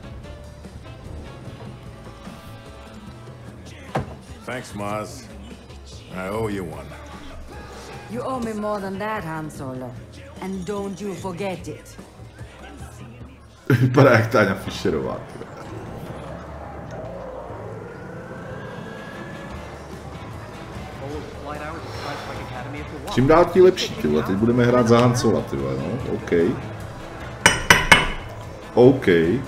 Thanks, Maz. I owe you one. You owe me more than that, Han Solo. And don't you forget it. Vypadá jak Táňa Fischerová. Čím dál tím lepší, ty vole. Teď budeme hrát za Han Sola, ty vole, no. OK. OK.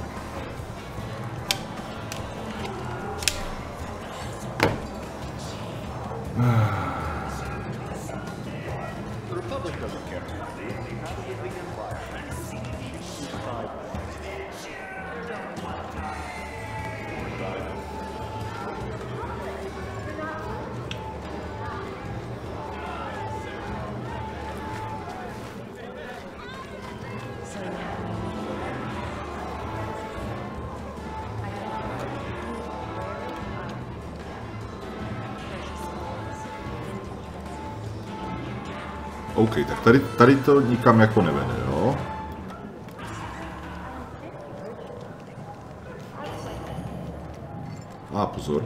OK, tak tady to nikam jako nevede, jo? A pozor.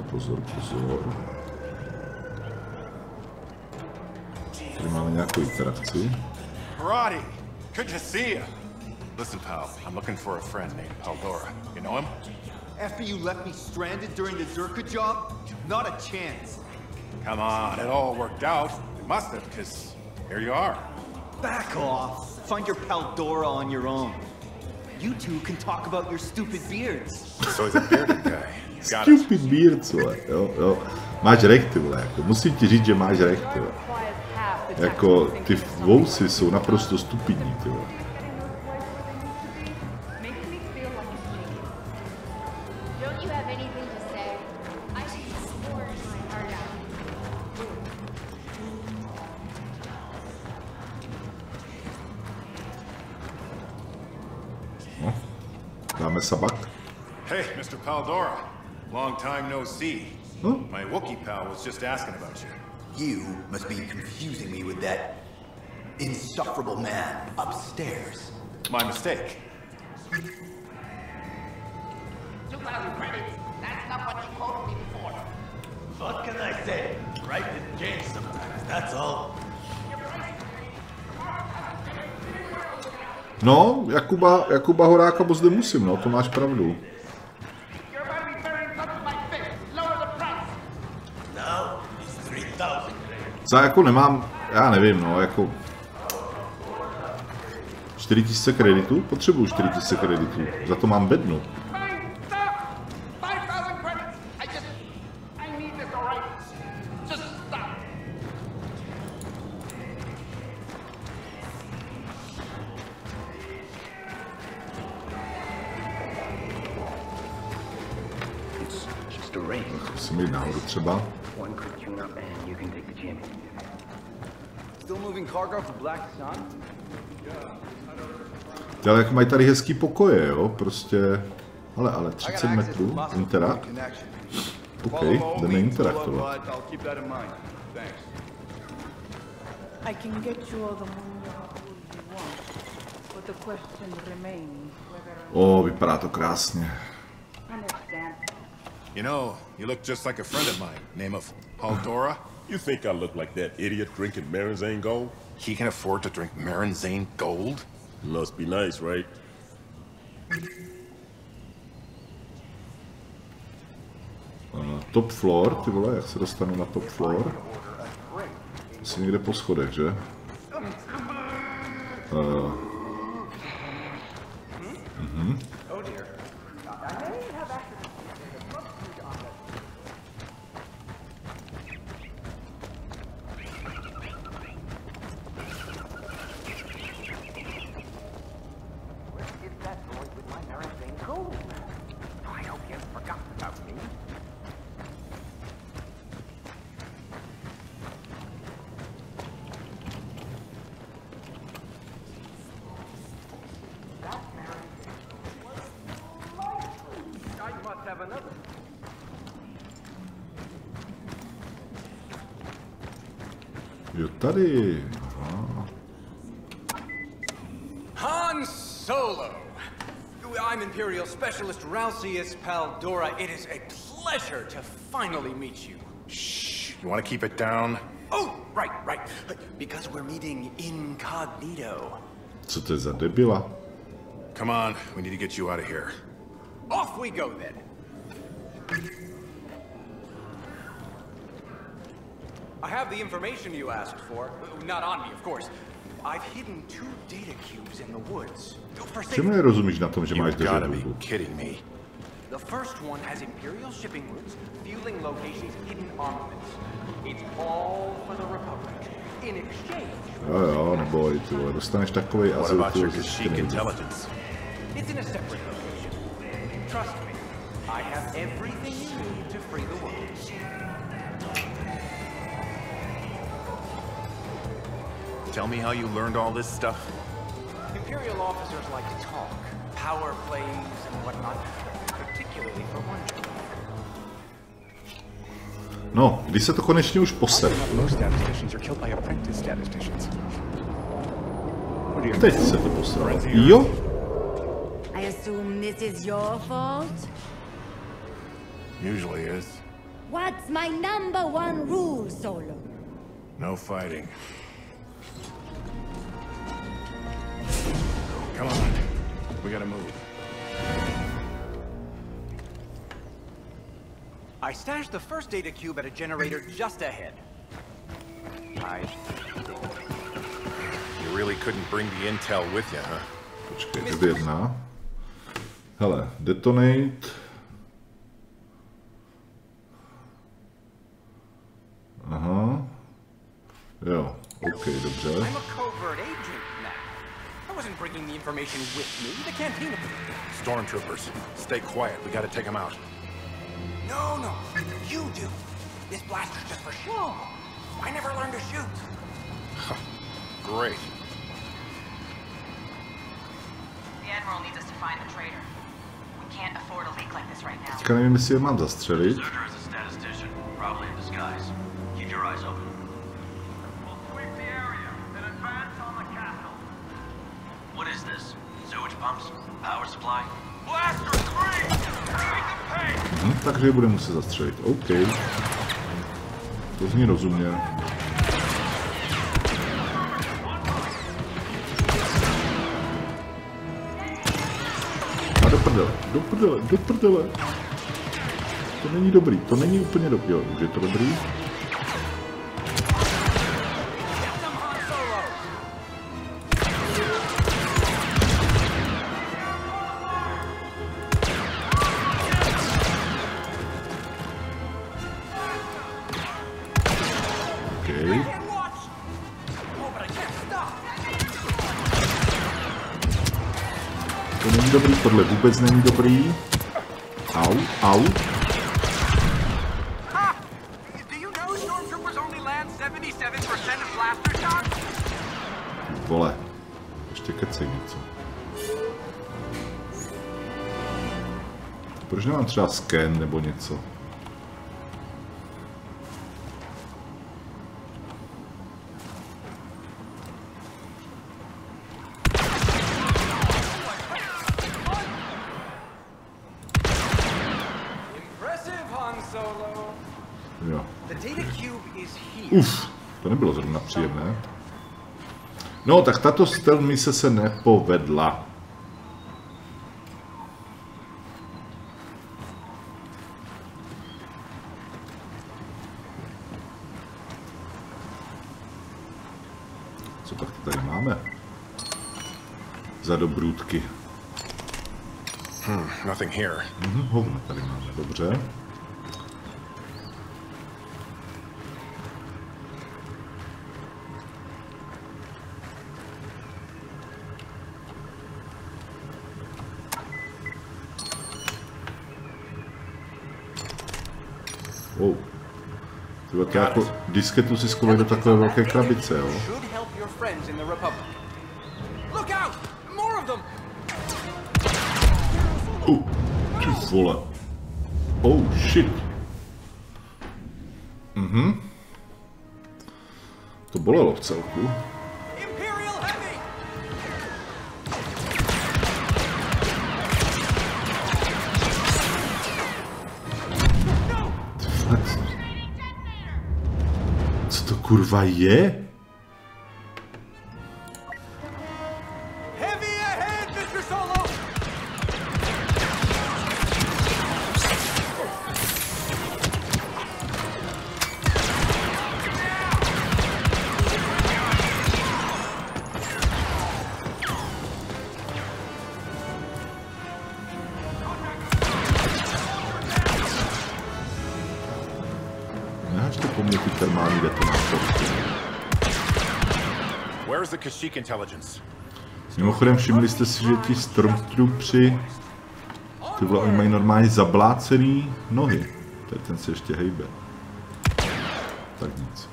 Tady máme nějakou interakci. Roddy, good to see you. Listen, pal, I'm looking for a friend named Paldora. You know him? After you left me stranded during the Zerka job? Not a chance. Come on, it all worked out. It must have, because here you are. Back off. Find your Paldora on your own. You two can talk about your stupid beards. So he's a bearded guy. Stupid beards, vole, jo. Máš rech, ty vole, jako, musím ti říct, že máš rech, ty vole. Jako, ty vousy jsou naprosto stupidní, ty vole. Dáme sabak. Hey, Mr. Paldora. Long time no see. Huh? My Wookiee pal was just asking about you. You must be confusing me with that insufferable man upstairs. My mistake. 2,000 credits. That's not what you quoted me before. What can I say? Right didn't change sometimes, that's all. No, Jakuba Horáka moc nemusím, no, to máš pravdu. Za jako nemám, já nevím, no, jako 4000 kreditů? Potřebuju 4000 kreditů, za to mám bednu. Musím jít nahoru třeba. Ale jak mají tady hezký pokoje, jo, prostě, ale 30 metrů, interakt. OK, jdeme interaktovat. O, vypadá to krásně. You know, you look just like a friend of mine, name of Paldora. You think I look like that idiot drinking Marinzane Gold? He can afford to drink Marinzane Gold? Must be nice, right? Top floor, ty vole, jak se dostanu na top floor? Asi někde po schodech, že? Jo, tady. Aha. Han Solo! I'm Imperial Specialist Ralcius Paldora. It is a pleasure to finally meet you. Shh. You want to keep it down? Oh, right. Because we're meeting incognito. Co to je za debila? Come on, we need to get you out of here. Off we go then. I have the information you asked for. Not on me, of course. I've hidden 2 data cubes in the woods. Čemu nerozumíš na tom, že máš You've gotta deja be vu? kidding me. The first one has Imperial shipping routes, fueling locations, hidden armaments. It's all for the Republic. In exchange... Jo, neboj, ty vole, dostaneš takovej What azyl, about your ty Kashyyyk intelligence? It's in a separate location. Trust me, I have everything you need to free the world. Tell me how you learned all this stuff? Imperial officers like to talk, power plays and whatnot, particularly for one job. No, když se to konečně už posere. Teď se to posralo. Jo? I assume this is your fault? Usually is. What's my #1 rule, Solo? No fighting. Come on. We gotta move. I stashed the first data cube at a generator just ahead. You really couldn't bring the intel with you, huh? Počkej, F1. Hele, detonate. Aha. Jo, OK, dobře. I'm a covert agent now. I wasn't bringing the information with me. The cantina. Stormtroopers, stay quiet. We gotta take them out. No. You do. This blaster's just for show. I never learned to shoot. Great. The Admiral needs us to find the traitor. We can't afford a leak like this right now. Teďka nevím, jestli je mám zastřelit. Surtur is a statistician, probably in disguise. Keep your eyes open. We'll sweep the area, then advance on the castle. What is this? Sewage pumps? Power supply? Blaster 3! Make them pay! Takže je bude muset zastřelit. OK. To zní rozumně. A do prdele. To není dobrý, to není úplně dobrý. Jo, už je to dobrý. To není dobrý, tohle vůbec není dobrý. Au. Vole, ještě kecej něco. Proč nemám třeba scan nebo něco? Jo. Uf, to nebylo zrovna příjemné. No, tak tato stealth mise se nepovedla. Co pak tady máme? Za dobrůdky. Nothing here. Hovno tady máme, dobře. Wow. Tyhle to jako disketu si schovají do takové velké krabice, jo? Ty vole. Oh shit. To bolelo v celku. Co to kurva je? Mimochodem, všimli jste si, že ti Stormtroopři, ty vole, oni mají normálně zablácený nohy. Tady ten se ještě hejbe. Tak nic.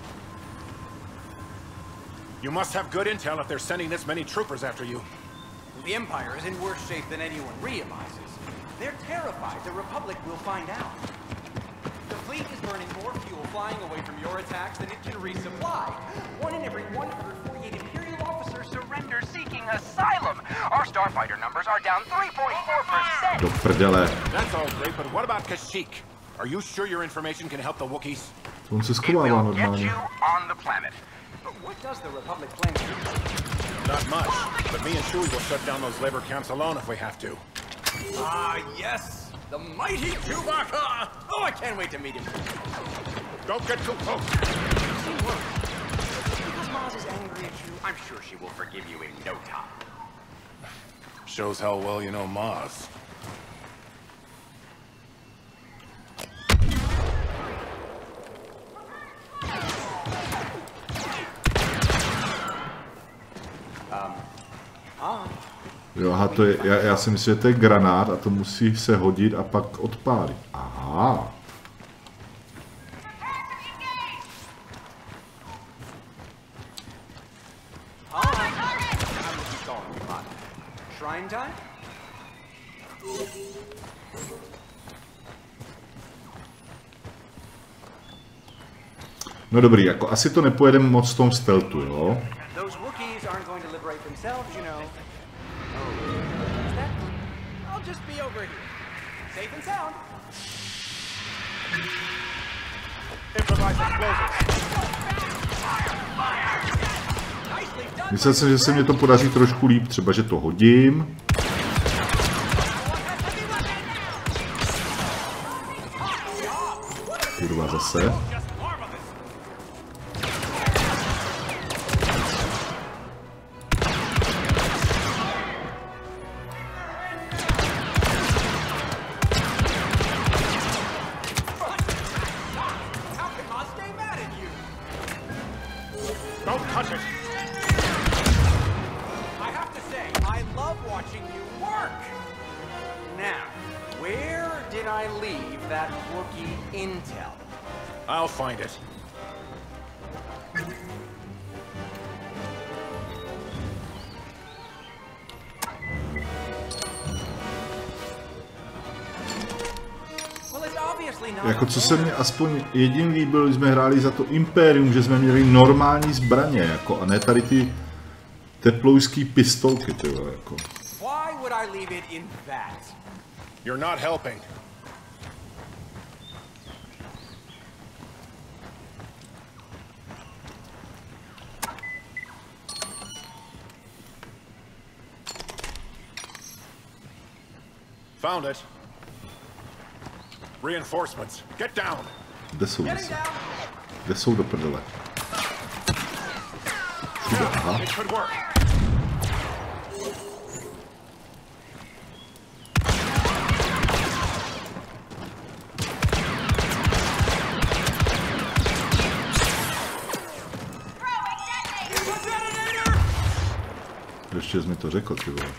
You must have good intel if they're sending this many troopers after you. The Empire is in worse shape than anyone realizes. They're terrified the Republic will find out. The fleet is burning more fuel flying away from your attacks than it can resupply. 1 in every 148 Imperial officers surrender seeking asylum. Our starfighter numbers are down 3.4%. Do prdele. That's all great, but what about Kashyyyk? Are you sure your information can help the Wookiees? On se schovává normálně. What does the Republic plan to do? Not much, but me and Chewie will shut down those labor camps alone if we have to. Ah, yes! The mighty Chewbacca! Oh, I can't wait to meet him. Don't get too close. Because Maz is angry at you, I'm sure she will forgive you in no time. Shows how well you know Maz. Jo, aha, to je, já si myslím, že to je granát a to musí se hodit a pak odpálit. Aha. Shrine time? No dobrý, jako asi to nepojedeme moc v tom stealthu, jo? Those Wookiees aren't going to liberate themselves, you know. I'll just be over here. Safe and sound. Improvise explosives. Myslel jsem, že se mě to podaří trošku líp, třeba že to hodím. Kurva zase. I'll find it. Jako co se mi aspoň jediný líbil, když jsme hráli za to Imperium, že jsme měli normální zbraně, jako, a ne tady ty teplouský pistolky, tyjo, jako. Why would I leave it in that? You're not helping. Found it. Reinforcements. Get down. Kde jsou zase? Kde jsou do prdele? tuhle, aha. Ještě jsi mi to řekl, ty vole.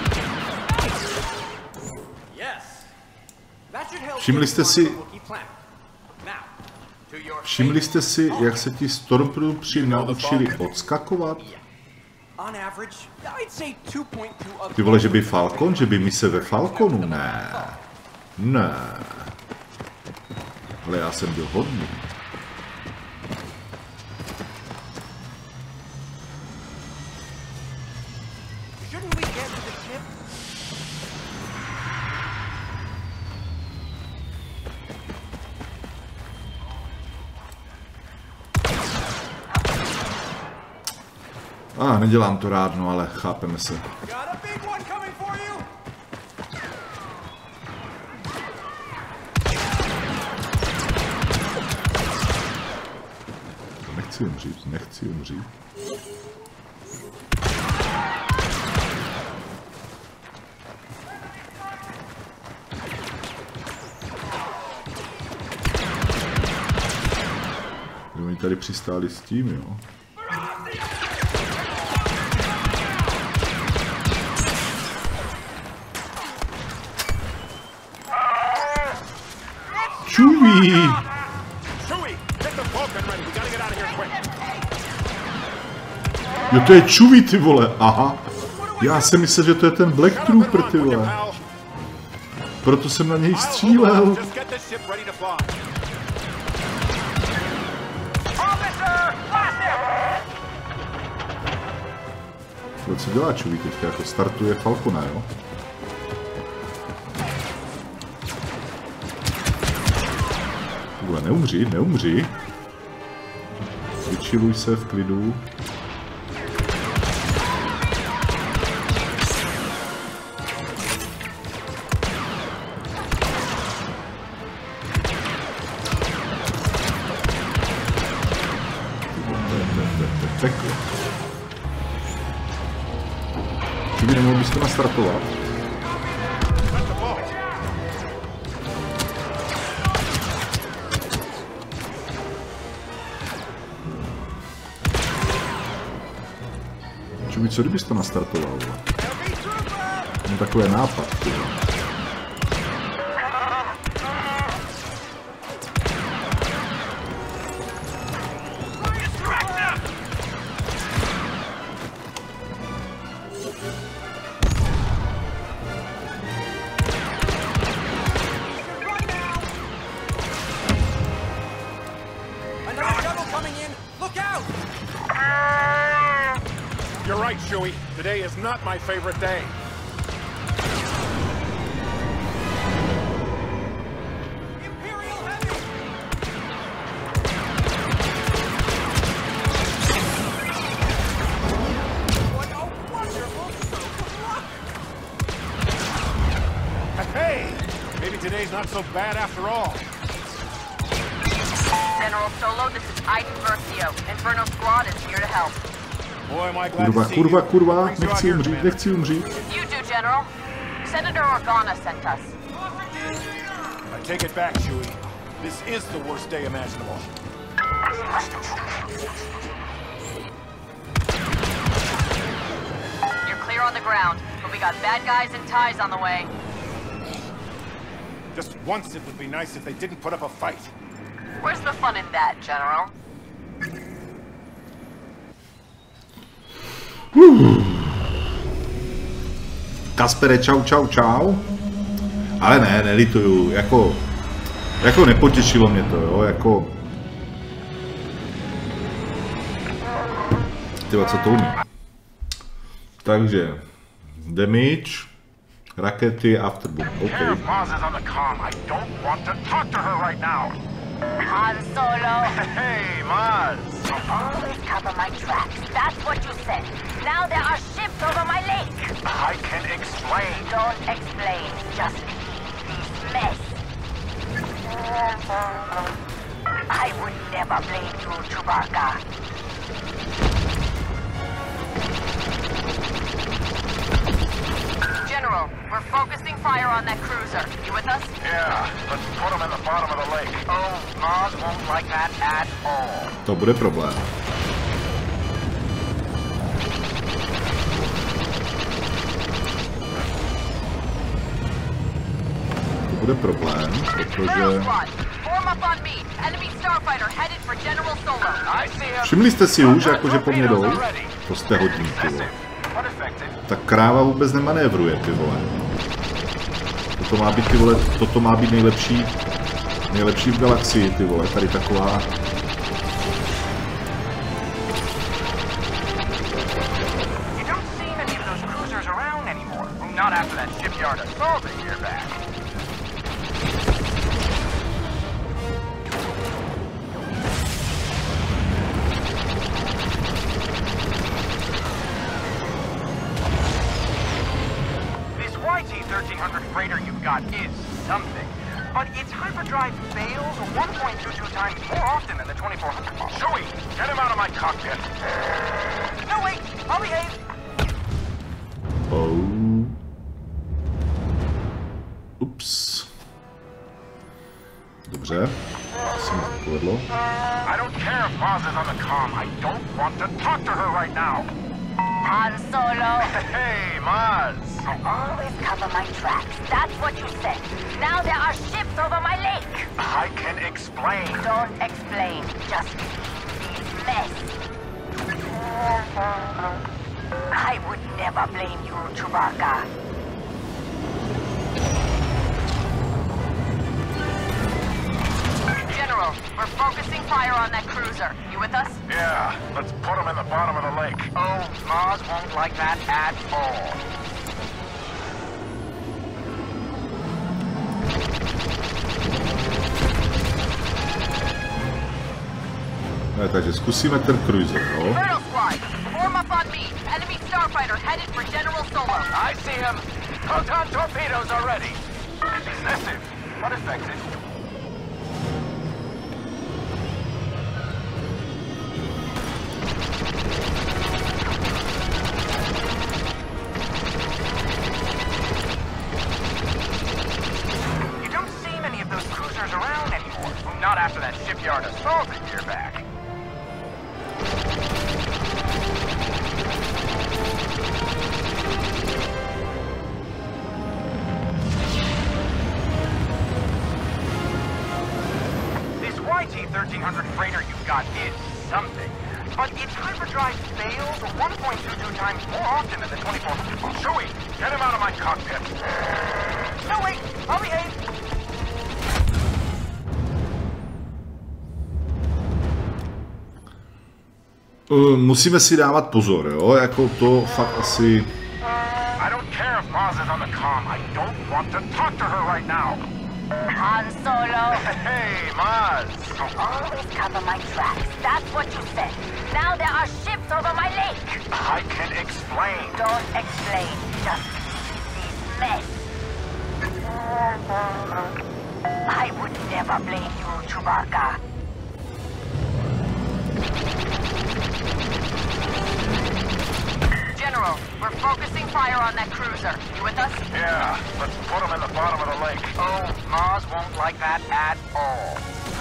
Všimli jste si, jak se ti Stormtroopři naučili odskakovat? Ty vole, že by Falcon? Že by mise ve Falconu? Ne. Ne. Ale já jsem byl hodný. Nedělám to rád, no, ale chápeme se. Nechci umřít, nechci umřít. Oni tady přistáli s tím, jo. Chewie! Jo, to je Chewie, ty vole, aha. Já jsem myslel, že to je ten Black Trooper, ty vole. Proto jsem na něj střílel. Co dělá Chewie teďka? Jako startuje Falcona, jo? Neumří, neumří. Vyčiluj se v klidu. Peklo. Kdyby nemohl bys to nastartovat? Co kdybys to nastartoval? No takový nápad. Today is not my favorite day. Imperial Heavy! What a wonderful stroke of luck! Hey! Maybe today's not so bad after all. General Solo, this is Iden Versio. Inferno Squad is here to help. Kurva, kurva, kurva, nechci umřít, nechci umřít. You do, General. Senator Organa sent us. I take it back, Chewie. This is the worst day imaginable. You're clear on the ground, but we got bad guys and ties on the way. Just once it would be nice if they didn't put up a fight. Where's the fun in that, General? Kaspere, čau, čau, čau. Ale ne, nelituju, jako nepotěšilo mě to, jo, jako... Tyva, co to umí? Takže, damage, rakety, afterboom, OK. Han Solo. Hey, Maz. Always cover my tracks. That's what you said. Now there are ships over my lake. I can explain. Don't explain. Just leave this mess. I would never blame you, Chewbacca. fire on that cruiser. You with us? Yeah, let's put them in the bottom of the lake. Oh, Mars won't like that at all. To bude problém. To bude problém, protože... Všimli jste si už, jakože po mně jdou? To jste hodní, ty vole. Ta kráva vůbec nemanévruje, ty vole. Toto má být, ty vole, toto má být nejlepší v galaxii, ty vole, tady taková... YT-1300 freighter you've got is something, but its hyperdrive fails 1.22 times more often than the 2400 model. Chewie, get him out of my cockpit. No, wait, I'll behave. Oh. Ups. Dobře. Asi mi to povedlo. I don't care if Maz is on the comm. I don't want to talk to her right now. Han Solo. Hey, Maz. I always cover my tracks. That's what you said. Now there are ships over my lake. I can explain. Don't explain. Just mess. I would never blame you, Chewbacca. General, we're focusing fire on that cruiser. You with us? Yeah, let's put him in the bottom of the lake. Oh, Maz won't like that at all. Ne, takže zkusíme ten cruiser, no. Turtle Squad, form up on me. Enemy starfighter headed for General Solo. I see him. Proton torpedoes are ready. Excessive, but effective. You don't see many of those cruisers around anymore. Not after that shipyard assault a year back. YT-1300 freighter you've got is something, but its hyperdrive fails 1.22 times more often than the 2400 model. Chewie, get him out of my cockpit. No, wait, I'll behave. Musíme si dávat pozor, jo, jako to fakt asi... I don't care if Maz is on the comm. I don't want to talk to her right now. Han Solo. Hey, Maz. I always cover my tracks. That's what you said. Now there are ships over my lake. I can explain. Don't explain. Just mess. I would never blame you, Chewbacca. General, we're focusing fire on that cruiser. You with us? Yeah, let's put him in the bottom of the lake. Oh, Maz won't like that at all.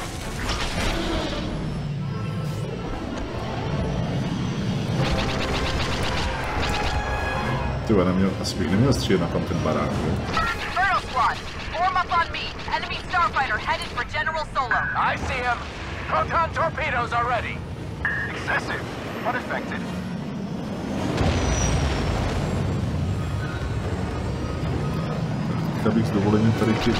Tyhle, asi bych neměl střílet na tam ten barák, jo? Turtle Squad, form up on me. Enemy starfighter headed for General Solo. I see him. Proton torpedoes are ready. Excessive, but effective. Já bych s dovolením tady ty...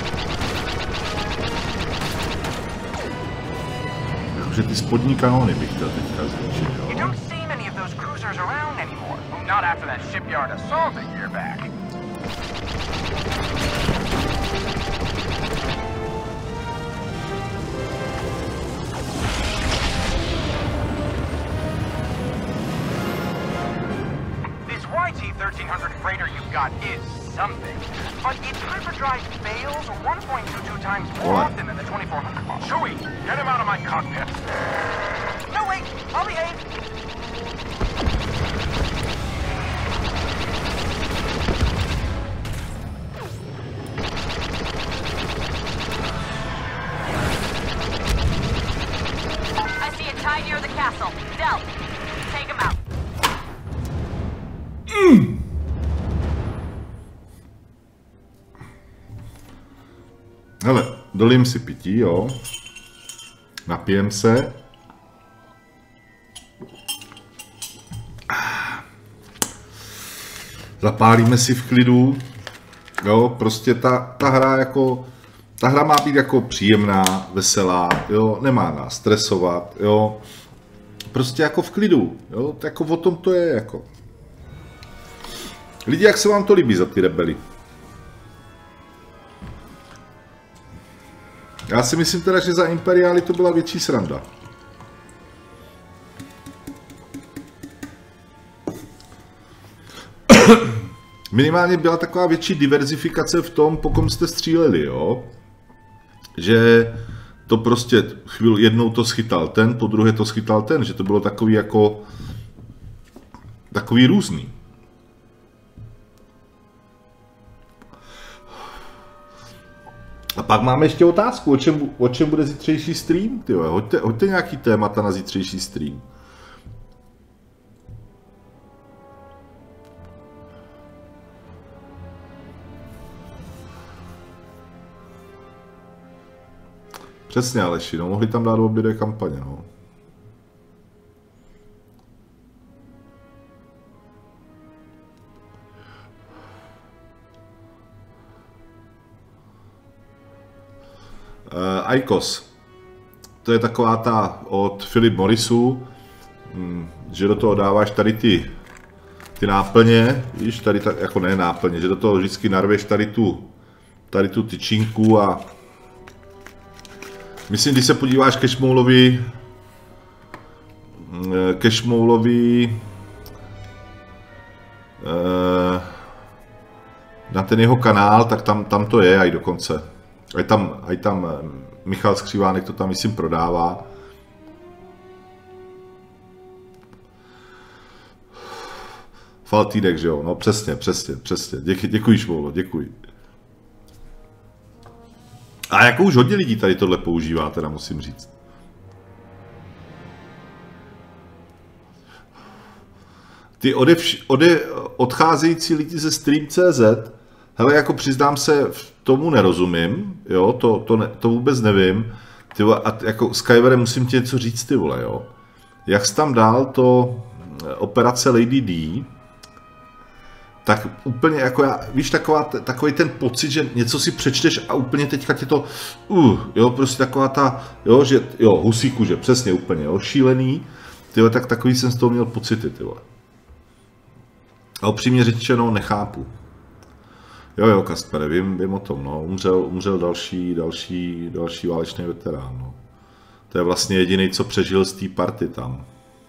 Jakože ty spodní kanóny bych chtěl teďka zničit, jo? You don't see many of those cruisers around anymore. Not after that shipyard assault a year back. This YT-1300 freighter you've got is something, but its hyperdrive fails 1.22 times more often than the 2400 model. Chewie, get him out of my cockpit. No, wait, I'll behave. Hele, dolím si pití, jo. Napijem se. Zapálíme si v klidu. Jo, prostě ta hra jako... Ta hra má být jako příjemná, veselá, jo, nemá nás stresovat, jo. Prostě jako v klidu, jo, jako o tom to je, jako. Lidi, jak se vám to líbí za ty rebely? Já si myslím teda, že za Imperiály to byla větší sranda. Minimálně byla taková větší diverzifikace v tom, po kom jste stříleli, jo. Že to prostě jednou to schytal ten, po druhé to schytal ten, že to bylo takový jako takový různý. A pak máme ještě otázku, o čem bude zítřejší stream, tyjo, hoďte nějaký témata na zítřejší stream. Přesně, Aleši, no, mohli tam dát obě dvě kampaně, no. Icos. To je taková ta od Philip Morrisu, že do toho dáváš tady ty náplně, víš, tady tak, jako ne náplně, že do toho vždycky narveš tady tu tyčinku a myslím, když se podíváš ke Šmoulovi na ten jeho kanál, tak tam to je, aj dokonce. Aj tam Michal Skřívánek to tam, myslím, prodává. Faltýdek, že jo? No přesně. Děkuji, Šmoulo, děkuji. A jako už hodně lidí tady tohle používá, teda musím říct. Ty odcházející lidi ze Stream.cz, hele, jako přiznám se, tomu nerozumím, jo, to vůbec nevím. Ty vole, a jako Skyvere, musím ti něco říct, ty vole, jo. Jak jsi tam dal to operace Lady D, tak úplně jako víš, takový ten pocit, že něco si přečteš a úplně teďka ti to, jo, prostě taková ta, jo, že, jo, husí kůže, přesně úplně, jo, šílený, tyhle, tak takový jsem z toho měl pocity, tyhle. A upřímně řečeno, nechápu. Jo, Kaspere, vím o tom, no, umřel další válečný veterán, no. To je vlastně jediný, co přežil z té party tam.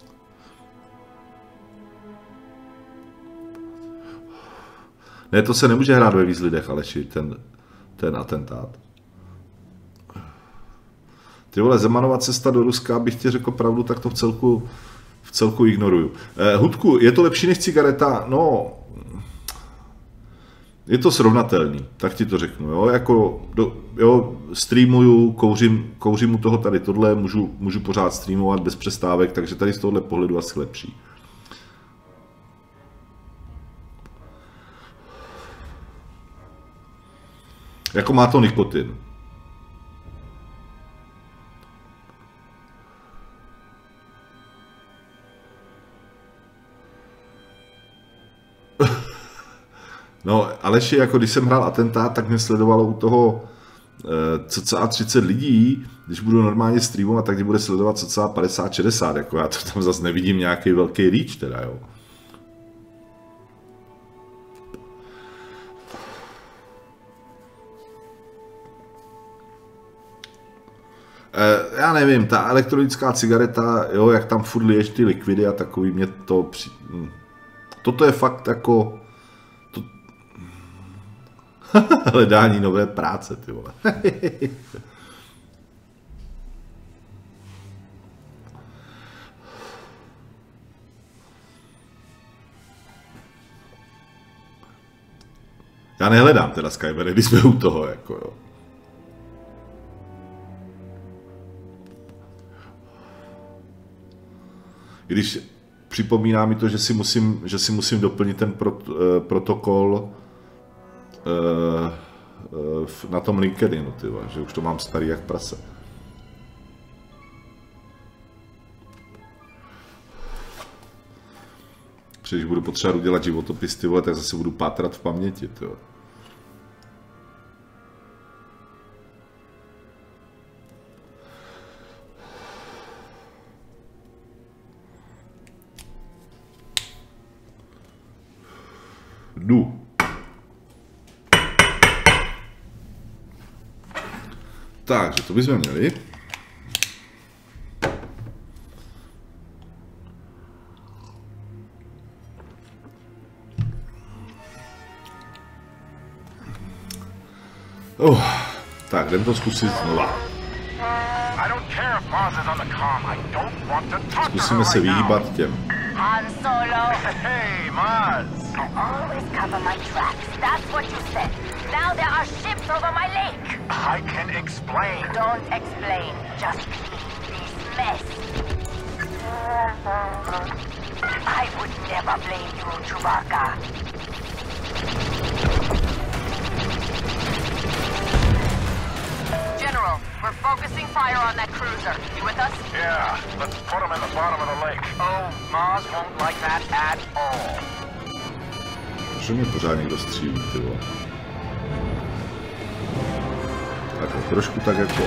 Ne, to se nemůže hrát ve víc lidech, Aleši, ten atentát. Ty vole, Zemanova cesta do Ruska, abych ti řekl pravdu, tak to v celku ignoruju. Hudku, je to lepší než cigareta? No, je to srovnatelný, tak ti to řeknu, jo, jako, jo, streamuju, kouřím u toho tady tohle, můžu pořád streamovat bez přestávek, takže tady z tohohle pohledu asi lepší. Jako má to nikotin. No, Aleši, jako když jsem hrál atentát, tak mě sledovalo u toho cca 30 lidí, když budu normálně streamovat, tak mě bude sledovat cca 50-60, jako já to tam zase nevidím nějaký velký reach teda, jo. Já nevím, ta elektronická cigareta, jo, jak tam furt liješ ty likvidy a takový, mě to toto je fakt jako hledání nové práce, ty vole. Já nehledám teda Skyvere, když jsme u toho, jako jo. Když připomíná mi to, že si musím doplnit ten protokol na tom LinkedInu, tyva, že už to mám starý jak prase. Když budu potřebovat udělat životopis, tyvo, tak zase budu pátrat v paměti, tyvo. Jdu. Takže to bychom měli. Tak, jdem to zkusit znova. Zkusíme se vyhýbat těm. Han Solo. Hey, Maz. I always cover my tracks. That's what you said. Now there are ships over my lake. I can explain. Don't explain. Just clean this mess. I would never blame you, Chewbacca. General, we're focusing fire on that cruiser. You with us? Yeah, let's put him in the bottom of the lake. Oh, Maz won't like that at all. Že mě pořád někdo střílí, ty vole. Takhle, trošku tak jako.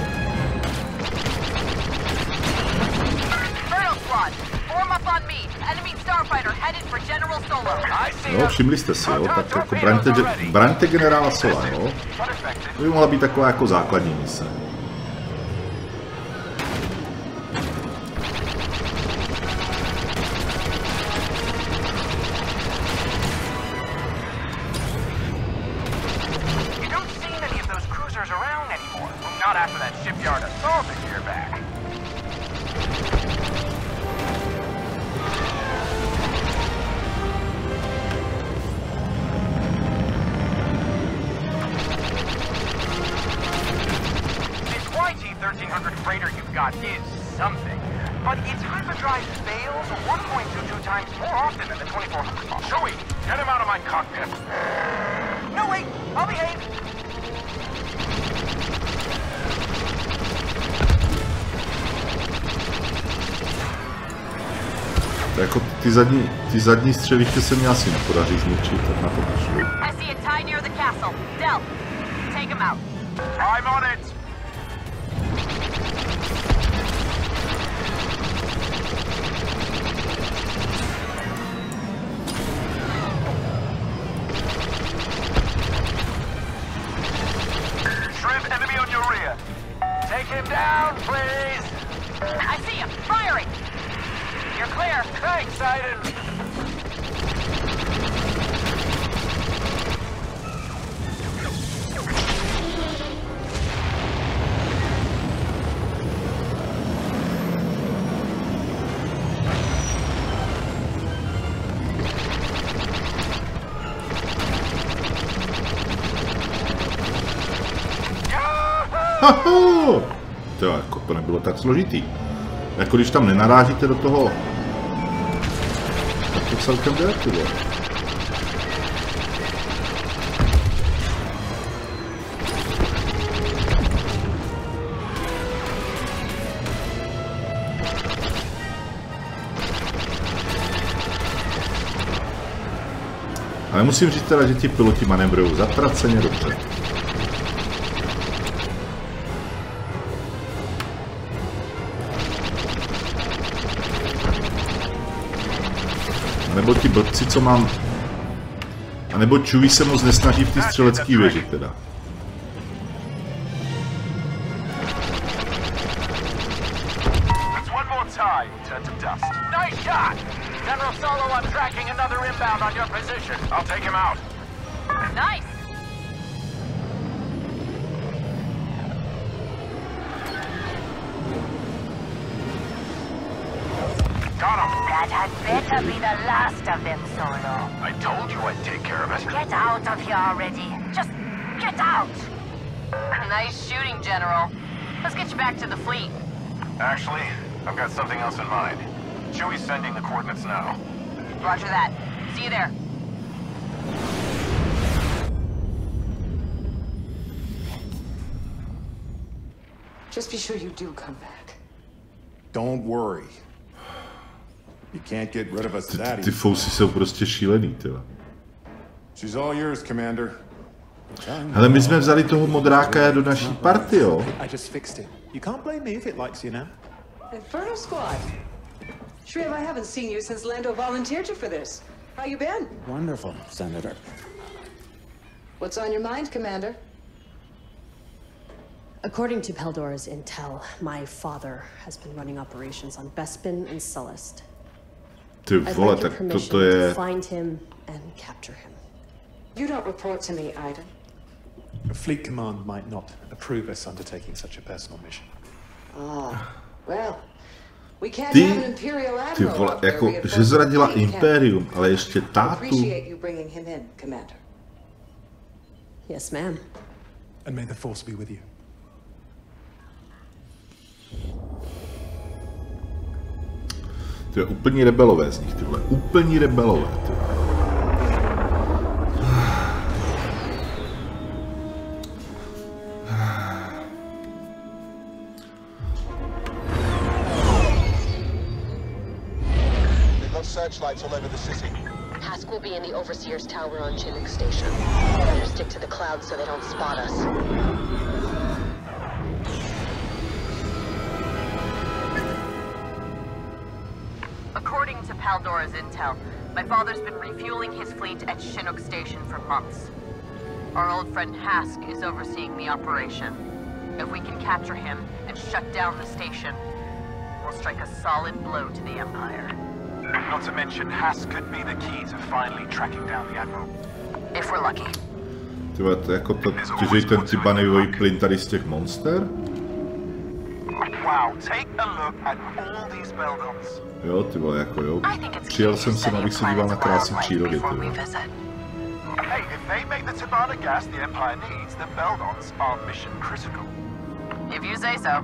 Jo, všimli jste si, jo, tak jako braňte generála Sola, jo. To by mohla být taková jako základní mise. Jako ty zadní střeliště se mi asi nepodaří zničit, tak na to kašlu. Shrimp enemy on your rear. Take him down, please. I see him firing. You're clear. Thanks, Aiden. To jako to nebylo tak složitý. Jako když tam nenarážíte do toho, tak to celkem jde, ty vole. Ale musím říct teda, že ti piloti manévrují zatraceně dobře. Nebo ti blbci, co mám... A nebo Chewie se moc nesnaží v té střelecké věži, teda. General Solo, I'm tracking another inbound on your position. I'll take him out. Nice. Got him. That had better be the last of them, Solo. I told you I'd take care of it. Get out of here already. Just get out. Nice shooting, General. Let's get you back to the fleet. Actually, I've got something else in mind. Chewie's sending the coordinates now. Roger that. See you there. Just be sure you do come back. Don't worry. You can't get rid of us that Ty fousy jsou prostě šílený, tyhle. She's all yours, Commander. Hele, my jsme vzali toho modráka do naší party, jo? I just fixed it. You can't blame me if it likes you now. Inferno Squad. Shriv, I haven't seen you since Lando volunteered you for this. How you been? Wonderful, Senator. What's on your mind, Commander? According to Peldora's intel, my father has been running operations on Bespin and Sullust. Ty vole, tak toto je... To find him and capture him. You don't report to me, Iden. Fleet Command might not approve us undertaking such a personal mission. Well, we can't Ty, have an Imperial ty Admiral vole, out there jako, že reinforcing zradila the fleet camp. Imperium, ale ještě I tátu. appreciate you bringing him in, Commander. Yes, ma'am. And may the Force be with you. To je úplní rebelové z nich, tyhle. Úplní rebelové, tyhle. Searchlights all over the city. Hask will be in the Overseer's Tower on Chinook Station. Better stick to the clouds so they don't spot us. According to Peldora's intel, my father's been refueling his fleet at Chinook Station for months. Our old friend Hask is overseeing the operation. If we can capture him and shut down the station, we'll strike a solid blow to the Empire. Not to mention, Hask could be the key to finally tracking down the Admiral. If we're lucky. Tyhle, to jako to, těžej ten cibanejový plyn tady z těch monster? Wow, take a look at all these Beldons. Jo, ty vole, jako jo. Přijel jsem sem, abych se díval na krásy přírody, ty vole. Hey, if they make the Tabana gas the Empire needs, the Beldons are mission critical. If you say so.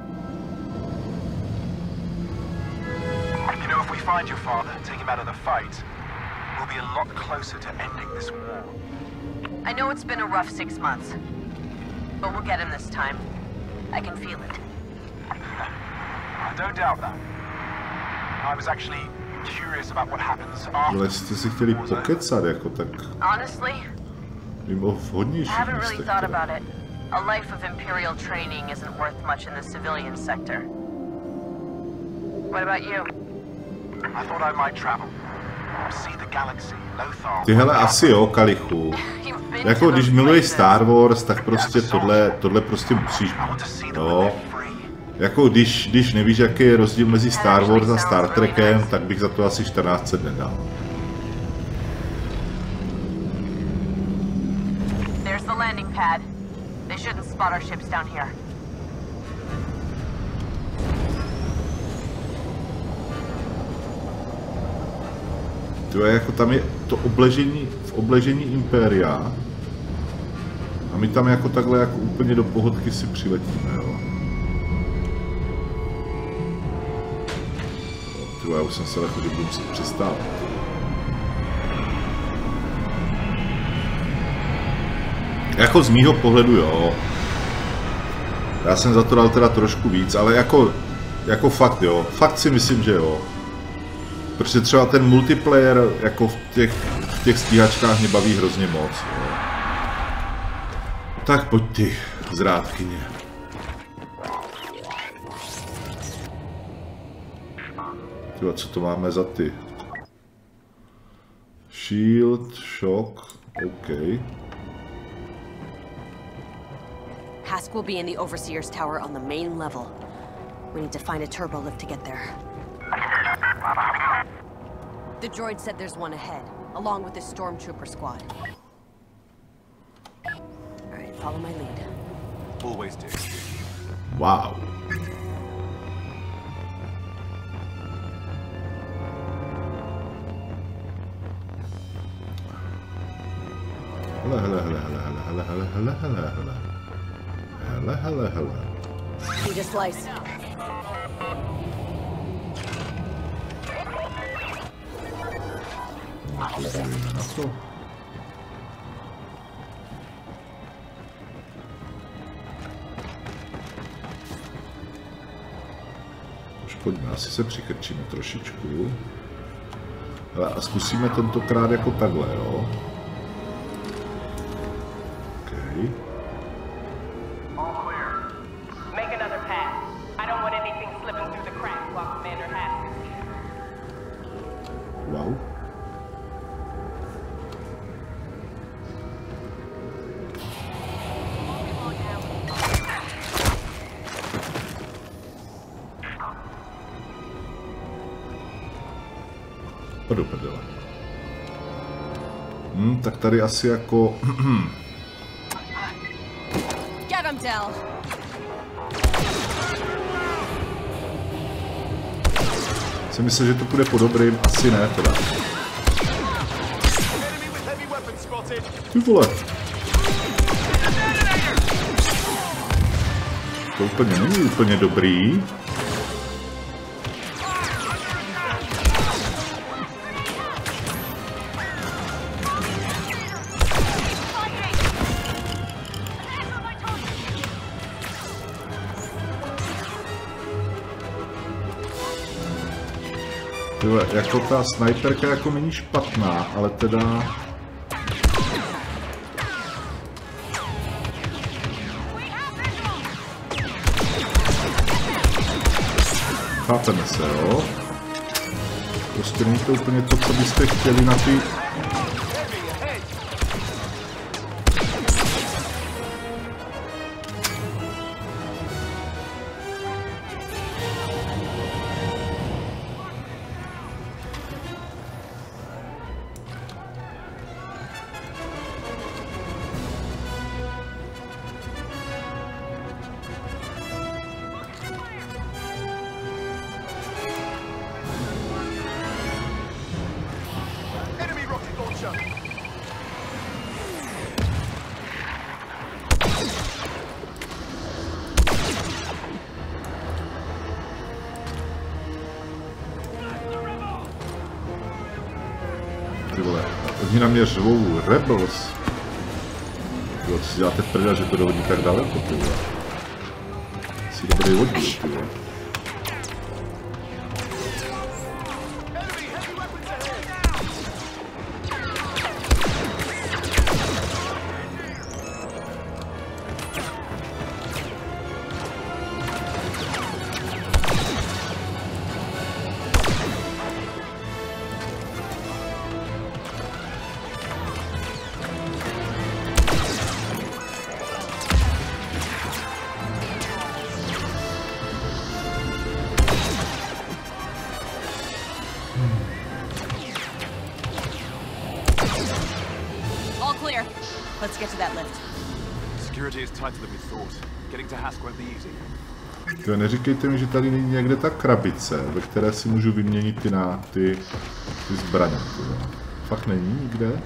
You know, if we find your father, take him out of the fight, we'll be a lot closer to ending this war. I know it's been a rough 6 months, but we'll get him this time. I can feel it. I don't doubt that. I was actually curious about what happens after. Ale jste si chtěli pokecat, jako tak. Honestly, Mimo v I hodnějších haven't really místech. thought about it. A life of Imperial training isn't worth much in the civilian sector. What about you? I thought I might travel. See the galaxy, Lothal. Ty hele, asi jo, Kalichu. Jako když miluješ Star Wars, tak prostě tohle prostě musíš mít. Jo. Jako když nevíš, jaký je rozdíl mezi Star Wars a Star Trekem, tak bych za to asi 1400 nedal. There's the landing pad. They shouldn't spot our ships down here. To je jako tam je to obležení Impéria. A my tam jako takhle jako úplně do pohodky si přiletíme, jo. Já už jsem se lekl, že budu muset přistávat. Jako z mýho pohledu jo. Já jsem za to dal teda trošku víc, ale jako fakt jo. Fakt si myslím, že jo. Protože třeba ten multiplayer jako v těch stíhačkách mě baví hrozně moc. Jo. Tak pojď ty, zrádkyně. Tyva, co to máme za ty? Shield, shock, OK. Hask will be in the Overseer's Tower on the main level. We need to find a turbo lift to get there. The droid said there's one ahead, along with the stormtrooper squad. Alright, follow my lead. Always do. Wow. Hele. Need a slice. Na to. pojďme, asi se přikrčíme trošičku. Ale a zkusíme tentokrát jako takhle, jo. Okay. Wow. Do prdele. Tak tady asi jako... Get him, Del. Jsem myslel, že to půjde po dobrým, asi ne teda. Ty vole. To úplně není úplně dobrý. Jako ta snajperka jako není špatná, ale teda... Chápeme se, jo? Prostě není to úplně to, co byste chtěli na ty... Oni na mě řvou Rebels. Jo, co si děláte v prdele, že to dohodí tak daleko, ty vole. Jsi dobrý oddíl, ty vole. Let's get to that lift. Security is tighter than we thought. Getting to Hask won't be easy. To neříkejte mi, že tady není někde ta krabice, ve které si můžu vyměnit ty zbraně. Fakt není nikde?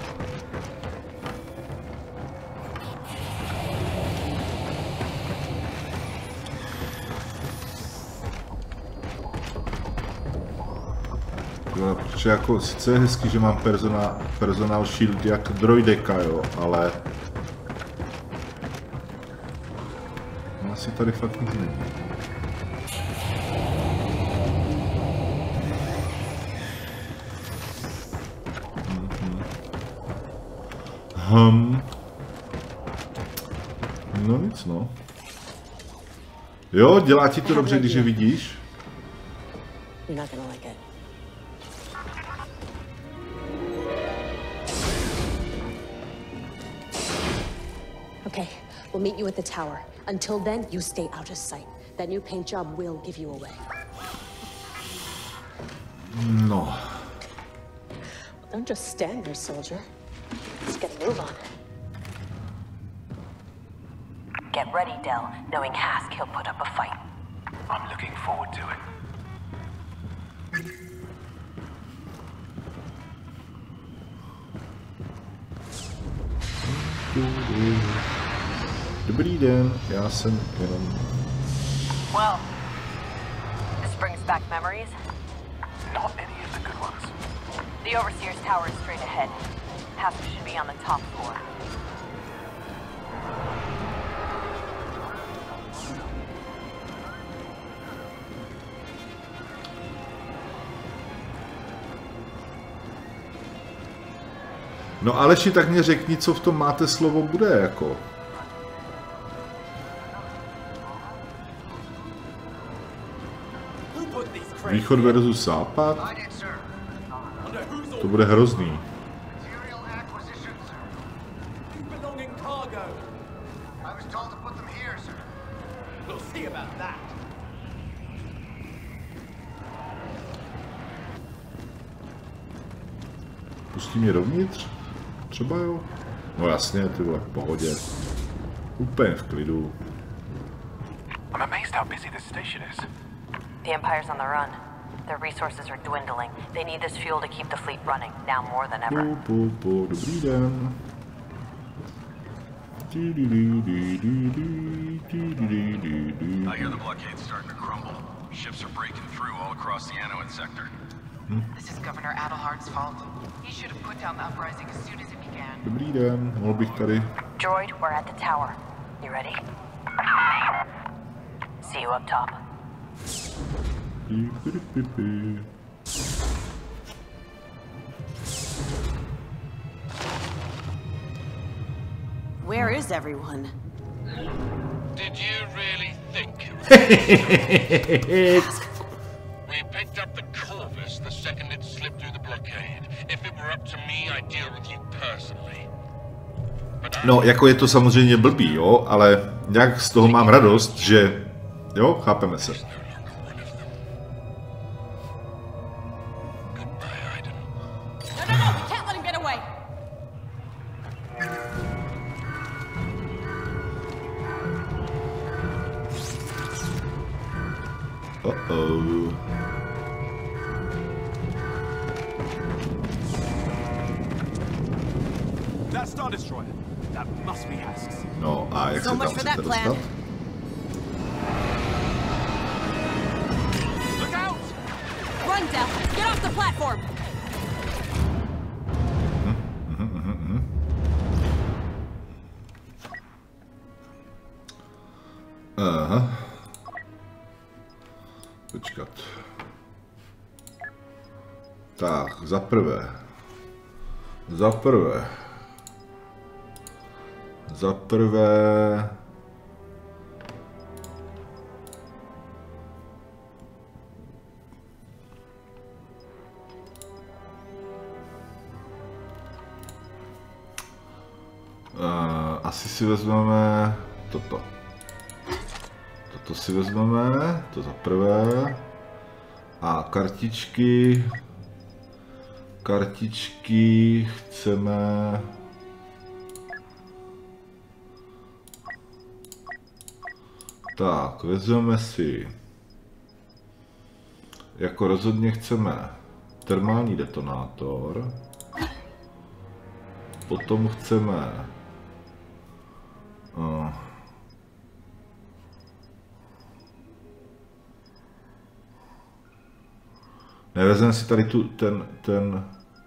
Protože jako sice je hezký, že mám personal shield jak droideka, jo, ale asi tady fakt nic není. No nic, no. Jo, dělá ti to dobře, když je vidíš? Okay, we'll meet you at the tower. Until then, you stay out of sight. That new paint job will give you away. No. Well, don't just stand there, soldier. Let's get a move on. Get ready, Del. Knowing Hask, he'll put up a fight. I'm looking forward to it. Dobrý den, já jsem jenom... Well, this brings back memories. Not any of the good ones. The Overseer's tower is straight ahead. Hask should be on the top floor. No Aleši, tak mě řekni, co v tom máte slovo bude, jako. Východ versus západ? To bude hrozný. Pustí mě dovnitř? Třeba jo? No jasně, ty vole, v pohodě. Úplně v klidu. I'm amazed how busy this station is. The Empire's on the run. Their resources are dwindling. They need this fuel to keep the fleet running, now more than ever. Dobrý den. I hear the blockade's starting to crumble. Ships are breaking through all across the Anowin sector. This is Governor Adelhard's fault. He should have put down the uprising as soon as it began. Dobrý den, mohl bych tady. Droid, we're at the tower. You ready? See you up top. Where is everyone? Did you really think it was We picked up the Corvus the second it slipped through the blockade. If it were up to me, I'd deal with you personally. No, jako je to samozřejmě blbý, jo, ale nějak z toho mám radost, že jo, chápeme se. Uh-oh. That Star Destroyer. That must be Hask's. No, a jak se tam chcete dostat? Look out! Run, Death! Get off the platform! Aha. Počkat. Tak, za prvé. Asi si vezmeme toto. Toto si vezmeme, to za prvé. A kartičky chceme... Tak, vezmeme si... Jako rozhodně chceme termální detonátor. Potom chceme... Nevezmeme si tady tu, ten...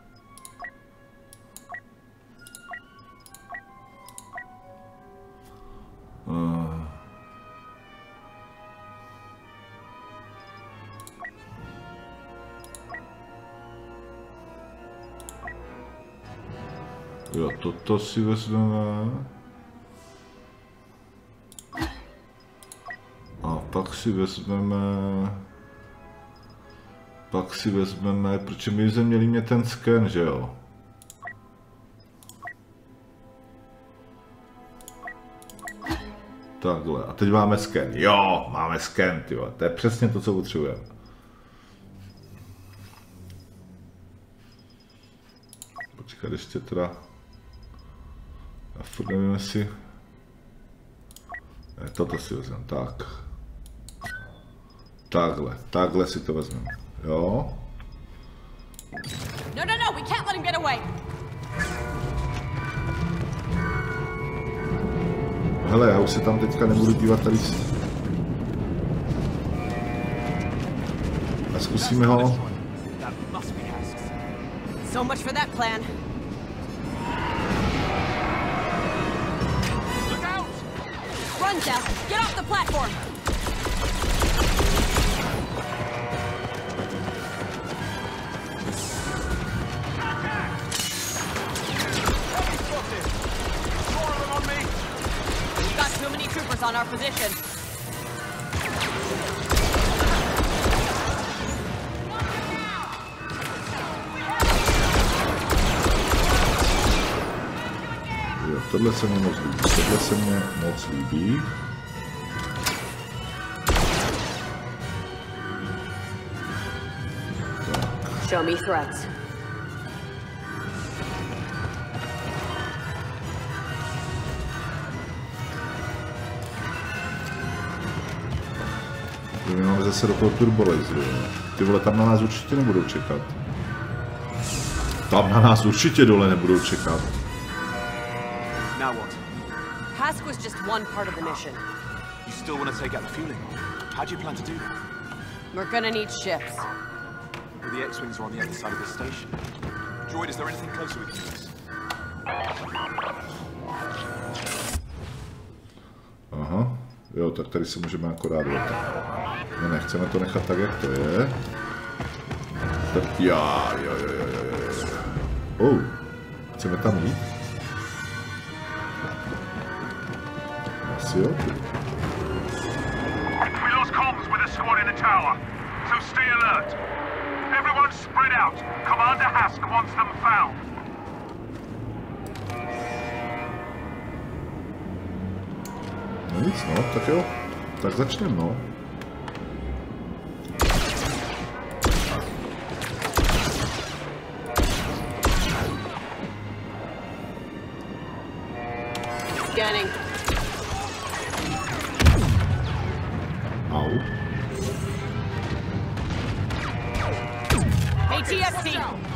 Jo, toto si vezmeme. A pak si vezmeme, protože my jsme měli mě ten sken, že jo? Takhle, a teď máme sken. Jo, máme sken, tyjo, to je přesně to, co potřebujeme. Počkat, ještě teda... A furt nevím, jestli... Ne, toto si vezmeme, tak. Takhle si to vezmeme. Jo? No, we can't let him get away. Hele, já už se tam teďka nebudu dívat tady. A zkusíme ho. So much for that plan. Look out! Run, Death! Get off the platform! tohle se mě moc líbí, tohle se mě moc líbí. Show me threats. My máme zase do toho turbolaseru. Ty vole, tam na nás určitě nebudou čekat. Tam na nás určitě dole nebudou čekat. Now what? Hask was just one part of the mission. You still want to take out the fueling? How do you plan to do that? We're gonna need ships. Well, the X-Wings are on the other side of the station. Droid, is there anything closer we can use? Aha, jo, tak tady se můžeme akorát vrtat. Ne, chceme to nechat tak, jak to je. Tak jo. Oh, chceme tam jít? Asi jo. We lost comms with a squad in the tower, so stay alert. Everyone spread out. Commander Hask wants them found. No nic, no, tak jo. Tak začneme, no. Scanning. Au. ATST.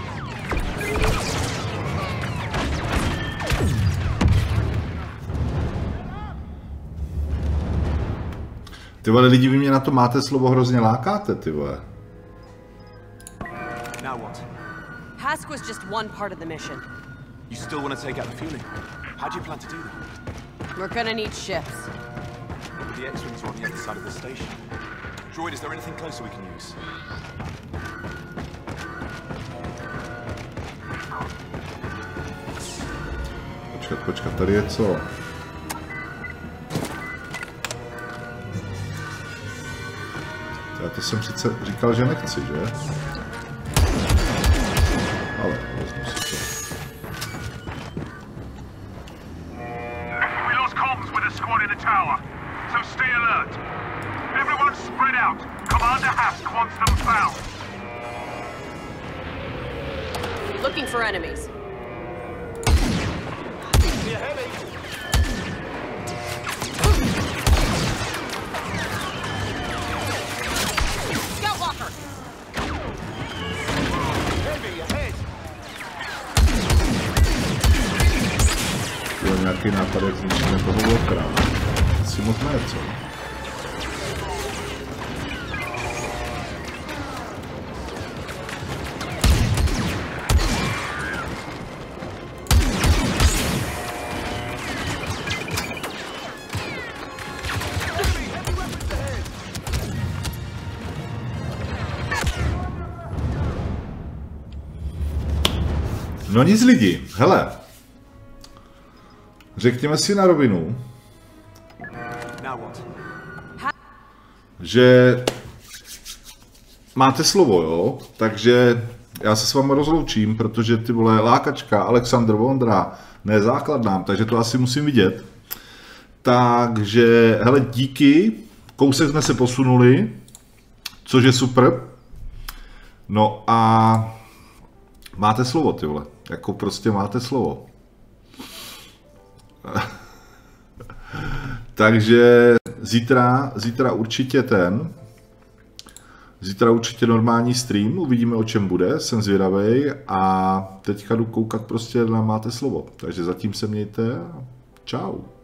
Ty vole, lidi, vy mě na to máte slovo hrozně lákáte, ty vole. Now what? Hask was just one part of the mission. You still want to take out the fueling? How do you plan to do that? We're gonna need ships. Well, the X-Wings are on the other side of the station. Droid, is there anything closer we can use? Počkat, tady je co? Já to jsem přece říkal, že nechci, že? Ale vezmu si to. We lost comms with a squad in the tower, so stay alert. Everyone spread out. Commander Hask wants them found. Looking for enemies. Jo, nějaký nápad, jak zničíme toho Walkera. Asi moc ne, co? No nic lidi, hele. Řekněme si na rovinu, že máte slovo, jo? Takže já se s vámi rozloučím, protože ty vole lákačka, Alexandr Vondra, ne základnám, takže to asi musím vidět. Takže, hele, díky, kousek jsme se posunuli, což je super. No a máte slovo, ty vole, jako prostě máte slovo. Takže zítra určitě zítra určitě normální stream, uvidíme, o čem bude, jsem zvědavej a teďka jdu koukat prostě na máte slovo. Takže zatím se mějte a čau.